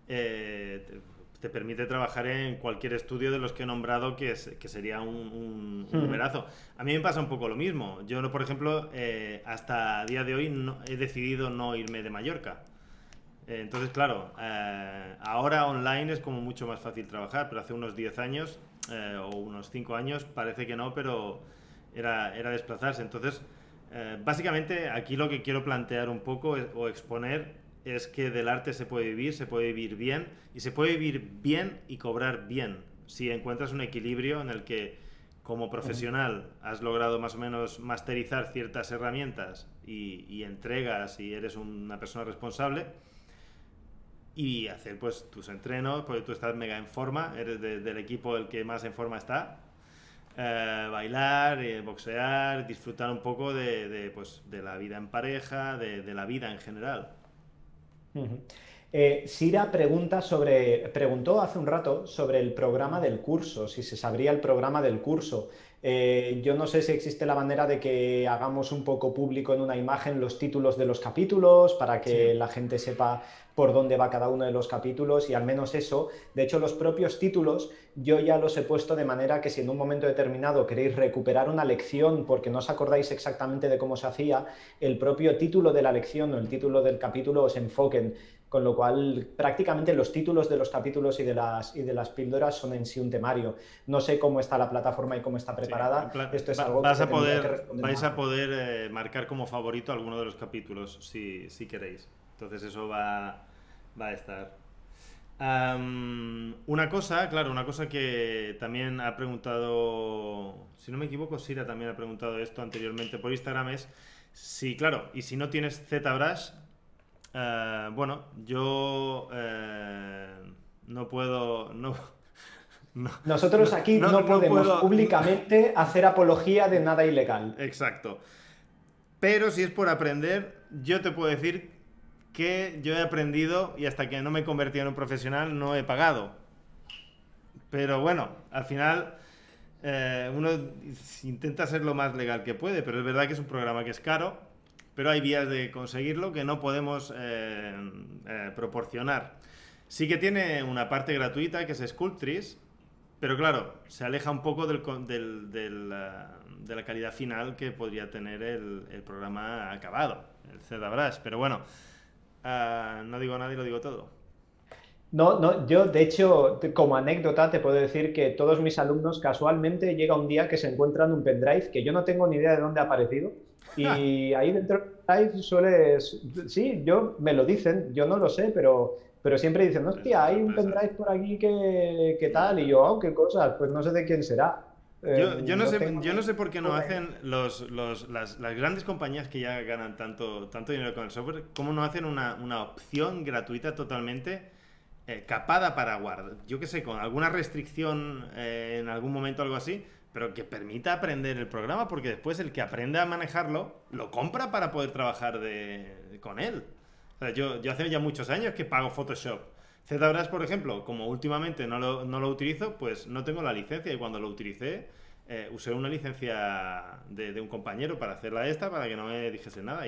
te permite trabajar en cualquier estudio de los que he nombrado, que sería un numerazo. A mí me pasa un poco lo mismo. Yo, por ejemplo, hasta día de hoy he decidido no irme de Mallorca. Entonces, claro, ahora online es como mucho más fácil trabajar, pero hace unos 10 años o unos 5 años parece que no, pero era desplazarse. Entonces, básicamente aquí lo que quiero plantear un poco o exponer es que del arte se puede vivir bien, y se puede vivir bien y cobrar bien si encuentras un equilibrio en el que como profesional has logrado más o menos masterizar ciertas herramientas y entregas y eres una persona responsable, y hacer pues tus entrenos, porque tú estás mega en forma, eres del equipo el que más en forma está. Bailar, boxear, disfrutar un poco pues, de la vida en pareja, de la vida en general. Ujú. Sira preguntó hace un rato sobre el programa del curso, si se sabría el programa del curso. Yo no sé si existe la manera de que hagamos un poco público en una imagen los títulos de los capítulos, para Sí, que la gente sepa por dónde va cada uno de los capítulos, y al menos eso. De hecho, los propios títulos yo ya los he puesto de manera que, si en un momento determinado queréis recuperar una lección porque no os acordáis exactamente de cómo se hacía, el propio título de la lección o el título del capítulo os enfoquen. Con lo cual, prácticamente los títulos de los capítulos y de las píldoras son en sí un temario. No sé cómo está la plataforma y cómo está sí. preparada. En plan, Esto es algo que te tendría que responder vais a Marcos. poder marcar como favorito alguno de los capítulos si queréis. Entonces eso va a estar. Una cosa que también ha preguntado, si no me equivoco, Sira también ha preguntado esto anteriormente por Instagram, es si, claro, y si no tienes ZBrush, bueno, yo no puedo, no, Nosotros aquí no no podemos puedo, públicamente hacer apología de nada ilegal. exacto. Pero si es por aprender, yo te puedo decir que yo he aprendido y hasta que no me he convertido en un profesional no he pagado. Pero bueno, al final uno intenta ser lo más legal que puede, pero es verdad que es un programa que es caro, pero hay vías de conseguirlo que no podemos proporcionar. Sí que tiene una parte gratuita que es Sculptris, pero claro, se aleja un poco de la calidad final que podría tener el programa acabado, el ZBrush. Pero bueno, no digo nada y lo digo todo. No, no, yo de hecho, como anécdota, te puedo decir que todos mis alumnos casualmente llega un día que se encuentran un pendrive que yo no tengo ni idea de dónde ha aparecido y ahí dentro del pendrive sueles, sí, yo me lo dicen, yo no lo sé, pero siempre dicen, Es hostia, una hay un sorpresa. pendrive por aquí que tal, y Ya. yo, oh, qué cosas, pues no sé de quién será. No tengo Yo no sé por qué no ni hacen las grandes compañías que ya ganan tanto dinero con el software, cómo no hacen una opción gratuita totalmente capada para guardar. Yo qué sé, con alguna restricción en algún momento o algo así, pero que permita aprender el programa, porque después el que aprende a manejarlo, lo compra para poder trabajar con él. O sea, yo hace ya muchos años que pago Photoshop. ZBrush, por ejemplo, como últimamente no lo utilizo, pues no tengo la licencia y cuando lo utilicé usé una licencia de un compañero para hacerla esta, para que no me dijese nada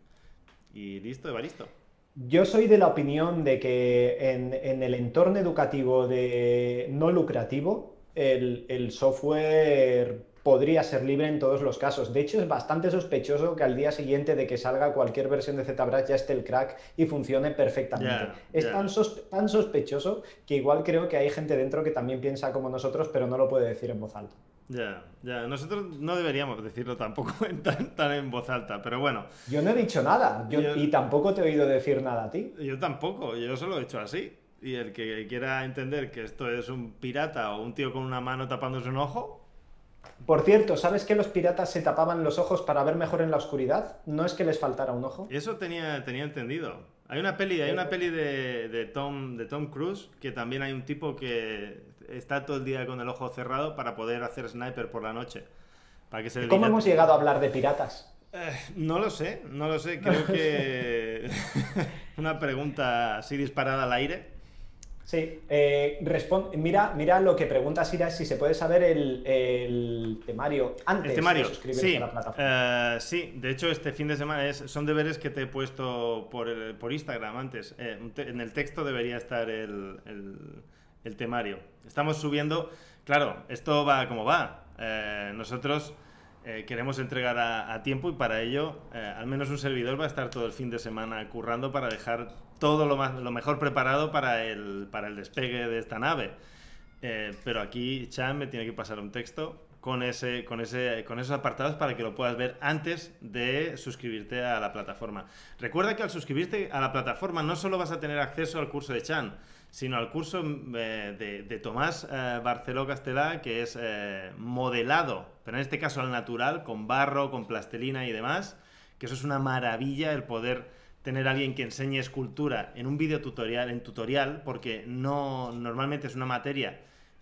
y listo, y va listo. Yo soy de la opinión de que en el entorno educativo no lucrativo, el software podría ser libre en todos los casos. De hecho, es bastante sospechoso que al día siguiente de que salga cualquier versión de ZBrush ya esté el crack y funcione perfectamente. Ya, Es ya. tan sospechoso que igual creo que hay gente dentro que también piensa como nosotros, pero no lo puede decir en voz alta. Ya, ya. Nosotros no deberíamos decirlo tampoco tan en voz alta, pero bueno, Yo no he dicho nada, yo, y tampoco te he oído decir nada a ti. yo tampoco, yo solo he hecho así. Y el que quiera entender que esto es un pirata o un tío con una mano tapándose un ojo, Por cierto, ¿sabes que los piratas se tapaban los ojos para ver mejor en la oscuridad? No es que les faltara un ojo. eso tenía entendido. Hay una Eh, peli de Tom Cruise que también hay un tipo que está todo el día con el ojo cerrado para poder hacer sniper por la noche. Para que se le ¿Cómo hemos dilate. llegado a hablar de piratas? No lo sé, no lo sé. Creo que una pregunta así disparada al aire. Sí, mira lo que pregunta Sira es si se puede saber el temario El antes de temario, suscribirse a sí. la plataforma. Sí, de hecho este fin de semana son deberes que te he puesto por Instagram antes. En el texto debería estar el temario. Estamos subiendo, claro, esto va como va. Nosotros queremos entregar a tiempo y para ello al menos un servidor va a estar todo el fin de semana currando para dejar todo lo mejor preparado para el despegue de esta nave. Pero aquí Chan me tiene que pasar un texto con esos apartados para que lo puedas ver antes de suscribirte a la plataforma. Recuerda que al suscribirte a la plataforma no solo vas a tener acceso al curso de Chan, sino al curso de Tomás Barceló Castelá, que es modelado, pero en este caso al natural, con barro, con plastilina y demás, que eso es una maravilla el poder tener a alguien que enseñe escultura en un tutorial, porque normalmente es una materia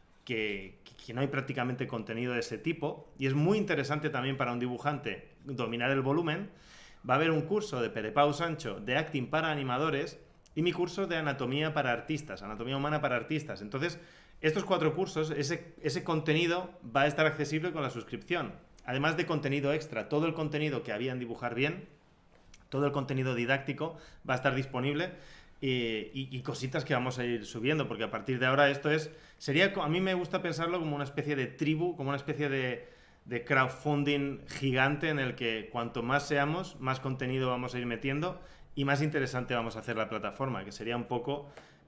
que no hay prácticamente contenido de ese tipo y es muy interesante también para un dibujante dominar el volumen. Va a haber un curso de Pere Pau Sancho de acting para animadores y mi curso de anatomía para artistas, anatomía humana para artistas. Entonces, estos 4 cursos, ese contenido va a estar accesible con la suscripción. Además de contenido extra, todo el contenido que había en Dibujar Bien, todo el contenido didáctico va a estar disponible y cositas que vamos a ir subiendo, porque a partir de ahora a mí me gusta pensarlo como una especie de tribu, como una especie de crowdfunding gigante en el que cuanto más seamos, más contenido vamos a ir metiendo y más interesante vamos a hacer la plataforma, que sería un poco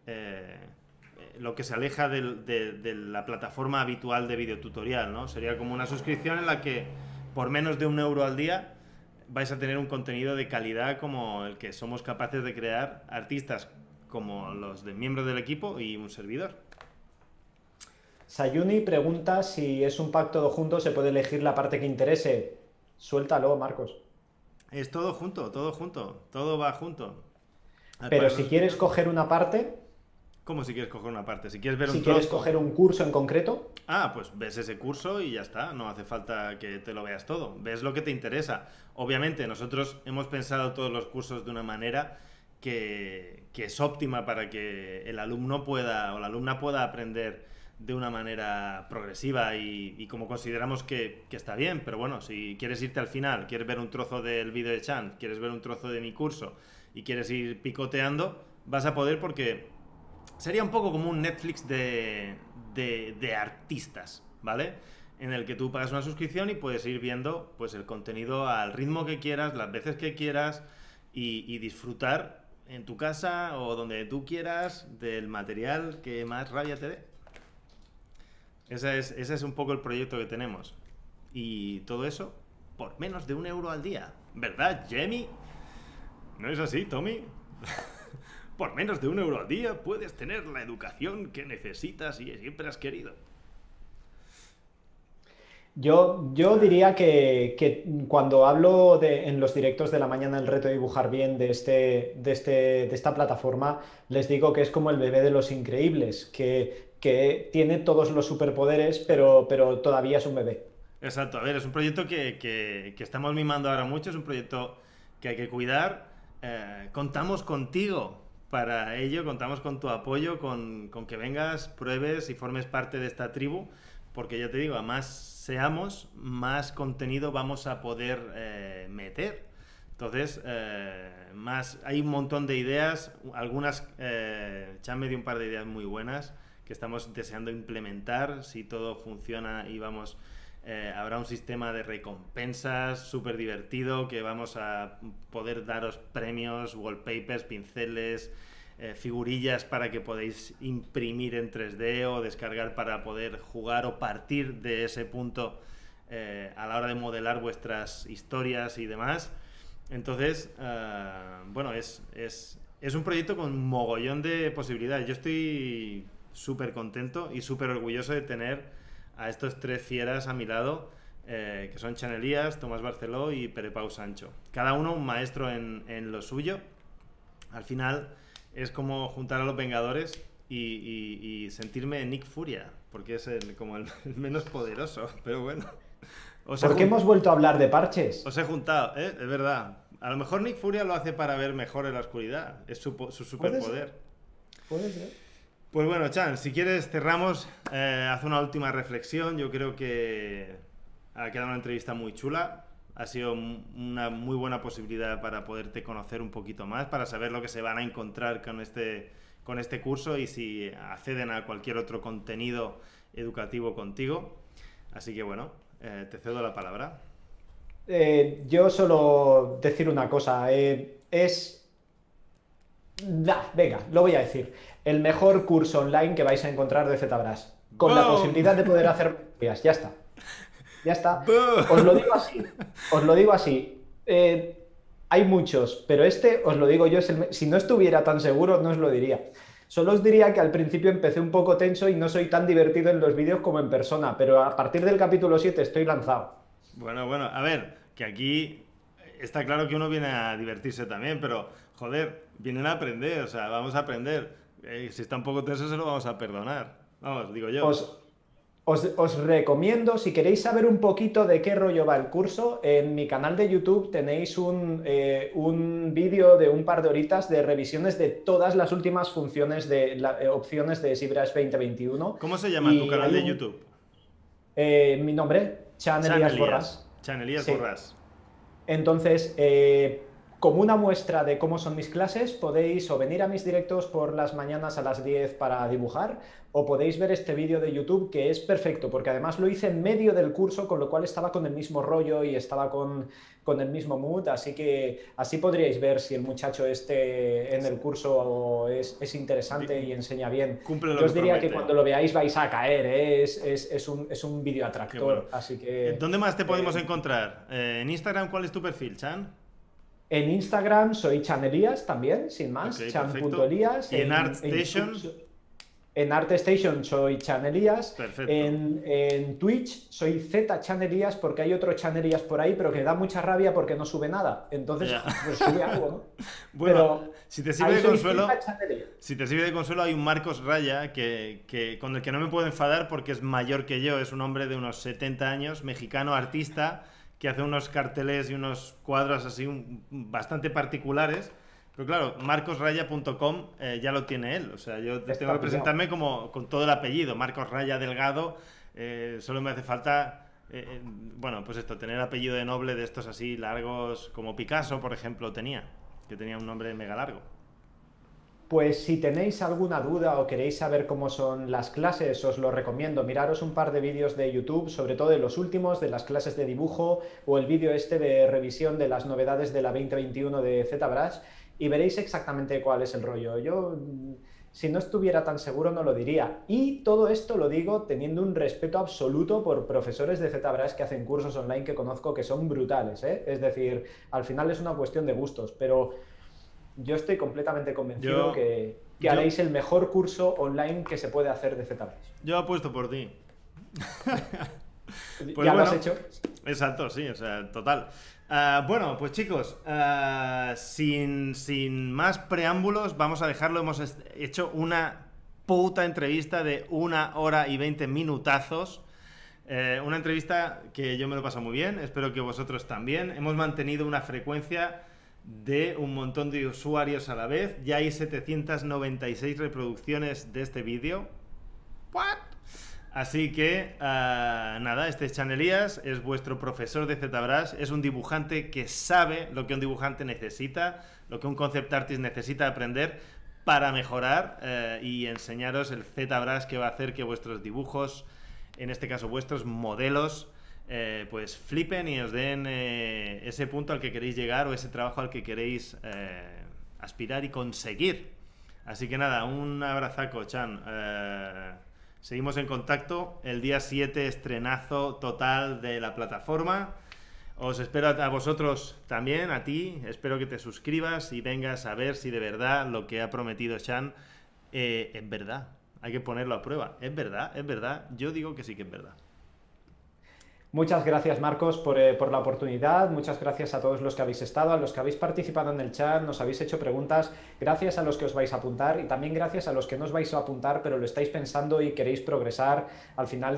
lo que se aleja de la plataforma habitual de videotutorial, ¿no? Sería como una suscripción en la que por menos de 1 euro al día vais a tener un contenido de calidad como el que somos capaces de crear artistas como los de miembros del equipo y un servidor. Sayuni pregunta si es un pack todo junto, se puede elegir la parte que interese. Suéltalo, Marcos. Es todo va junto. Pero Para si los quieres suscriptores, coger una parte, ¿cómo si quieres coger una parte? Si quieres ver un si quieres trozo, coger un curso en concreto, pues ves ese curso y ya está, no hace falta que te lo veas todo, ves lo que te interesa. Obviamente nosotros hemos pensado todos los cursos de una manera que es óptima para que el alumno pueda o la alumna pueda aprender de una manera progresiva y como consideramos que está bien, pero bueno, si quieres irte al final, quieres ver un trozo del vídeo de Chan, quieres ver un trozo de mi curso y quieres ir picoteando, vas a poder porque sería un poco como un Netflix de artistas, ¿vale? En el que tú pagas una suscripción y puedes ir viendo pues el contenido al ritmo que quieras, las veces que quieras y disfrutar en tu casa o donde tú quieras del material que más rabia te dé. Ese es un poco el proyecto que tenemos. Y todo eso por menos de 1 euro al día. ¿Verdad, Jamie? ¿No es así, Tommy? Por menos de 1 euro al día puedes tener la educación que necesitas y siempre has querido. Yo diría que cuando hablo en los directos de la mañana el reto de dibujar bien de esta plataforma, les digo que es como el bebé de Los Increíbles, que tiene todos los superpoderes, pero todavía es un bebé. Exacto, a ver, es un proyecto que estamos mimando ahora mucho, es un proyecto que hay que cuidar. Contamos contigo para ello, contamos con tu apoyo, con que vengas, pruebes y formes parte de esta tribu, porque ya te digo, a más seamos, más contenido vamos a poder meter. Entonces, hay un montón de ideas, algunas, Chan me dio un par de ideas muy buenas que estamos deseando implementar, si todo funciona y vamos... habrá un sistema de recompensas súper divertido que vamos a poder daros premios, wallpapers, pinceles, figurillas para que podáis imprimir en 3D o descargar para poder jugar o partir de ese punto a la hora de modelar vuestras historias y demás. Entonces, bueno, es un proyecto con un mogollón de posibilidades. Yo estoy súper contento y súper orgulloso de tener a estos 3 fieras a mi lado, que son Chan Elías, Tomás Barceló y Pere Pau Sancho. Cada uno un maestro en lo suyo. Al final es como juntar a los Vengadores y sentirme Nick Furia, porque es como el menos poderoso, pero bueno. ¿Por qué hemos vuelto a hablar de parches? Os he juntado, es verdad. A lo mejor Nick Furia lo hace para ver mejor en la oscuridad. Es su superpoder. Puede ser. Pues bueno, Chan, si quieres cerramos, haz una última reflexión. Yo creo que ha quedado una entrevista muy chula. Ha sido una muy buena posibilidad para poderte conocer un poquito más, para saber lo que se van a encontrar con este curso y si acceden a cualquier otro contenido educativo contigo. Así que bueno, te cedo la palabra. Yo solo decir una cosa. Venga, lo voy a decir. El mejor curso online que vais a encontrar de ZBrush. Con la posibilidad de poder hacer... Ya está. Ya está. Os lo digo así. Hay muchos, pero este, os lo digo yo, si no estuviera tan seguro, no os lo diría. Solo os diría que al principio empecé un poco tenso y no soy tan divertido en los vídeos como en persona, pero a partir del capítulo 7 estoy lanzado. Bueno, a ver, que aquí está claro que uno viene a divertirse también, pero, joder, vienen a aprender, o sea, vamos a aprender. Si está un poco tenso se lo vamos a perdonar. Vamos, digo yo. Os recomiendo, si queréis saber un poquito de qué rollo va el curso, en mi canal de YouTube tenéis un vídeo de un par de horitas de revisiones de todas las últimas funciones opciones de ZBrush 2021. ¿Cómo se llama tu canal de YouTube? Mi nombre, Chan Elías Borràs. Chan Elías Borràs. Entonces, como una muestra de cómo son mis clases, podéis o venir a mis directos por las mañanas a las 10 para dibujar, o podéis ver este vídeo de YouTube que es perfecto, porque además lo hice en medio del curso, con lo cual estaba con el mismo rollo y estaba con el mismo mood, así que así podríais ver si el muchacho en el curso es interesante y enseña bien. Yo os diría que cuando lo veáis vais a caer, es un vídeo atractor, bueno. Así que... ¿Dónde más te podemos encontrar? ¿En Instagram cuál es tu perfil, Chan? En Instagram soy Chan Elías también, sin más, okay, chan.elías. ¿Y en ArtStation? En ArtStation soy Chan Elías. Perfecto. En Twitch soy Z Chan Elías porque hay otro Chan Elías por ahí, pero que da mucha rabia porque no sube nada. Entonces, pues sube algo, ¿no? Bueno, pero si te sirve de consuelo, hay un Marcos Raya con el que no me puedo enfadar porque es mayor que yo, es un hombre de unos 70 años, mexicano, artista, que hace unos carteles y unos cuadros así bastante particulares. Pero claro, marcosraya.com ya lo tiene él. O sea, yo tengo que presentarme con todo el apellido. Marcos Raya Delgado. Solo me hace falta, bueno, pues esto, tener apellido de noble de estos así largos, como Picasso, por ejemplo, que tenía un nombre mega largo. Pues si tenéis alguna duda o queréis saber cómo son las clases, os lo recomiendo. Miraros un par de vídeos de YouTube, sobre todo de los últimos, de las clases de dibujo, o el vídeo este de revisión de las novedades de la 2021 de ZBrush. y veréis exactamente cuál es el rollo. Yo, si no estuviera tan seguro, no lo diría. Y todo esto lo digo teniendo un respeto absoluto por profesores de ZBrush que hacen cursos online que conozco que son brutales, ¿eh? Es decir, al final es una cuestión de gustos, pero yo estoy completamente convencido que haréis el mejor curso online que se puede hacer de ZBrush. Yo apuesto por ti. Pues ¿ya lo has hecho? Exacto, sí, o sea, total. Bueno, pues chicos, sin más preámbulos, vamos a dejarlo. Hemos hecho una puta entrevista de 1 hora y 20 minutazos. Una entrevista que yo me lo he pasado muy bien, espero que vosotros también. Hemos mantenido una frecuencia de un montón de usuarios a la vez. Ya hay 796 reproducciones de este vídeo. ¿What? Así que, nada, este es Chanelías, es vuestro profesor de ZBrush, es un dibujante que sabe lo que un dibujante necesita, lo que un concept artist necesita aprender para mejorar y enseñaros el ZBrush que va a hacer que vuestros dibujos, en este caso vuestros modelos, pues flipen y os den ese punto al que queréis llegar o ese trabajo al que queréis aspirar y conseguir. Así que nada, un abrazaco, Chan. Seguimos en contacto. El día 7, estrenazo total de la plataforma. Os espero a vosotros también, a ti. Espero que te suscribas y vengas a ver si de verdad lo que ha prometido Chan es verdad. Hay que ponerlo a prueba. ¿Es verdad? ¿Es verdad? Yo digo que sí que es verdad. Muchas gracias, Marcos, por la oportunidad. Muchas gracias a todos los que habéis estado, a los que habéis participado en el chat, nos habéis hecho preguntas. Gracias a los que os vais a apuntar y también gracias a los que no os vais a apuntar, pero lo estáis pensando y queréis progresar. Al final,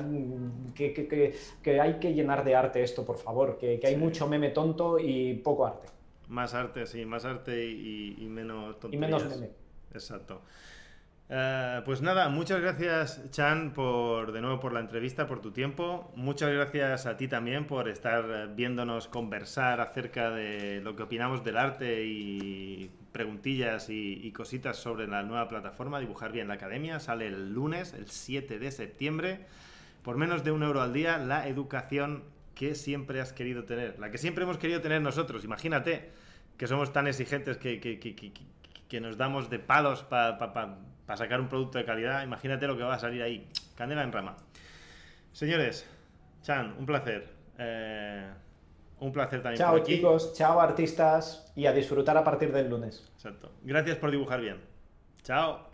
que hay que llenar de arte esto, por favor, que hay mucho meme tonto y poco arte. Más arte, sí, más arte y menos tonterías. Y menos meme. Exacto. Pues nada, muchas gracias, Chan, de nuevo por la entrevista, por tu tiempo. Muchas gracias a ti también por estar viéndonos conversar acerca de lo que opinamos del arte y preguntillas y cositas sobre la nueva plataforma Dibujar Bien la Academia. Sale el lunes, el 7 de septiembre. Por menos de €1 al día, la educación que siempre has querido tener, la que siempre hemos querido tener nosotros. Imagínate que somos tan exigentes que nos damos de palos para sacar un producto de calidad. Imagínate lo que va a salir ahí. Candela en rama. Señores, Chan, un placer. Un placer también chao, por aquí. Chicos, chao artistas y a disfrutar a partir del lunes. Exacto. Gracias por dibujar bien. Chao.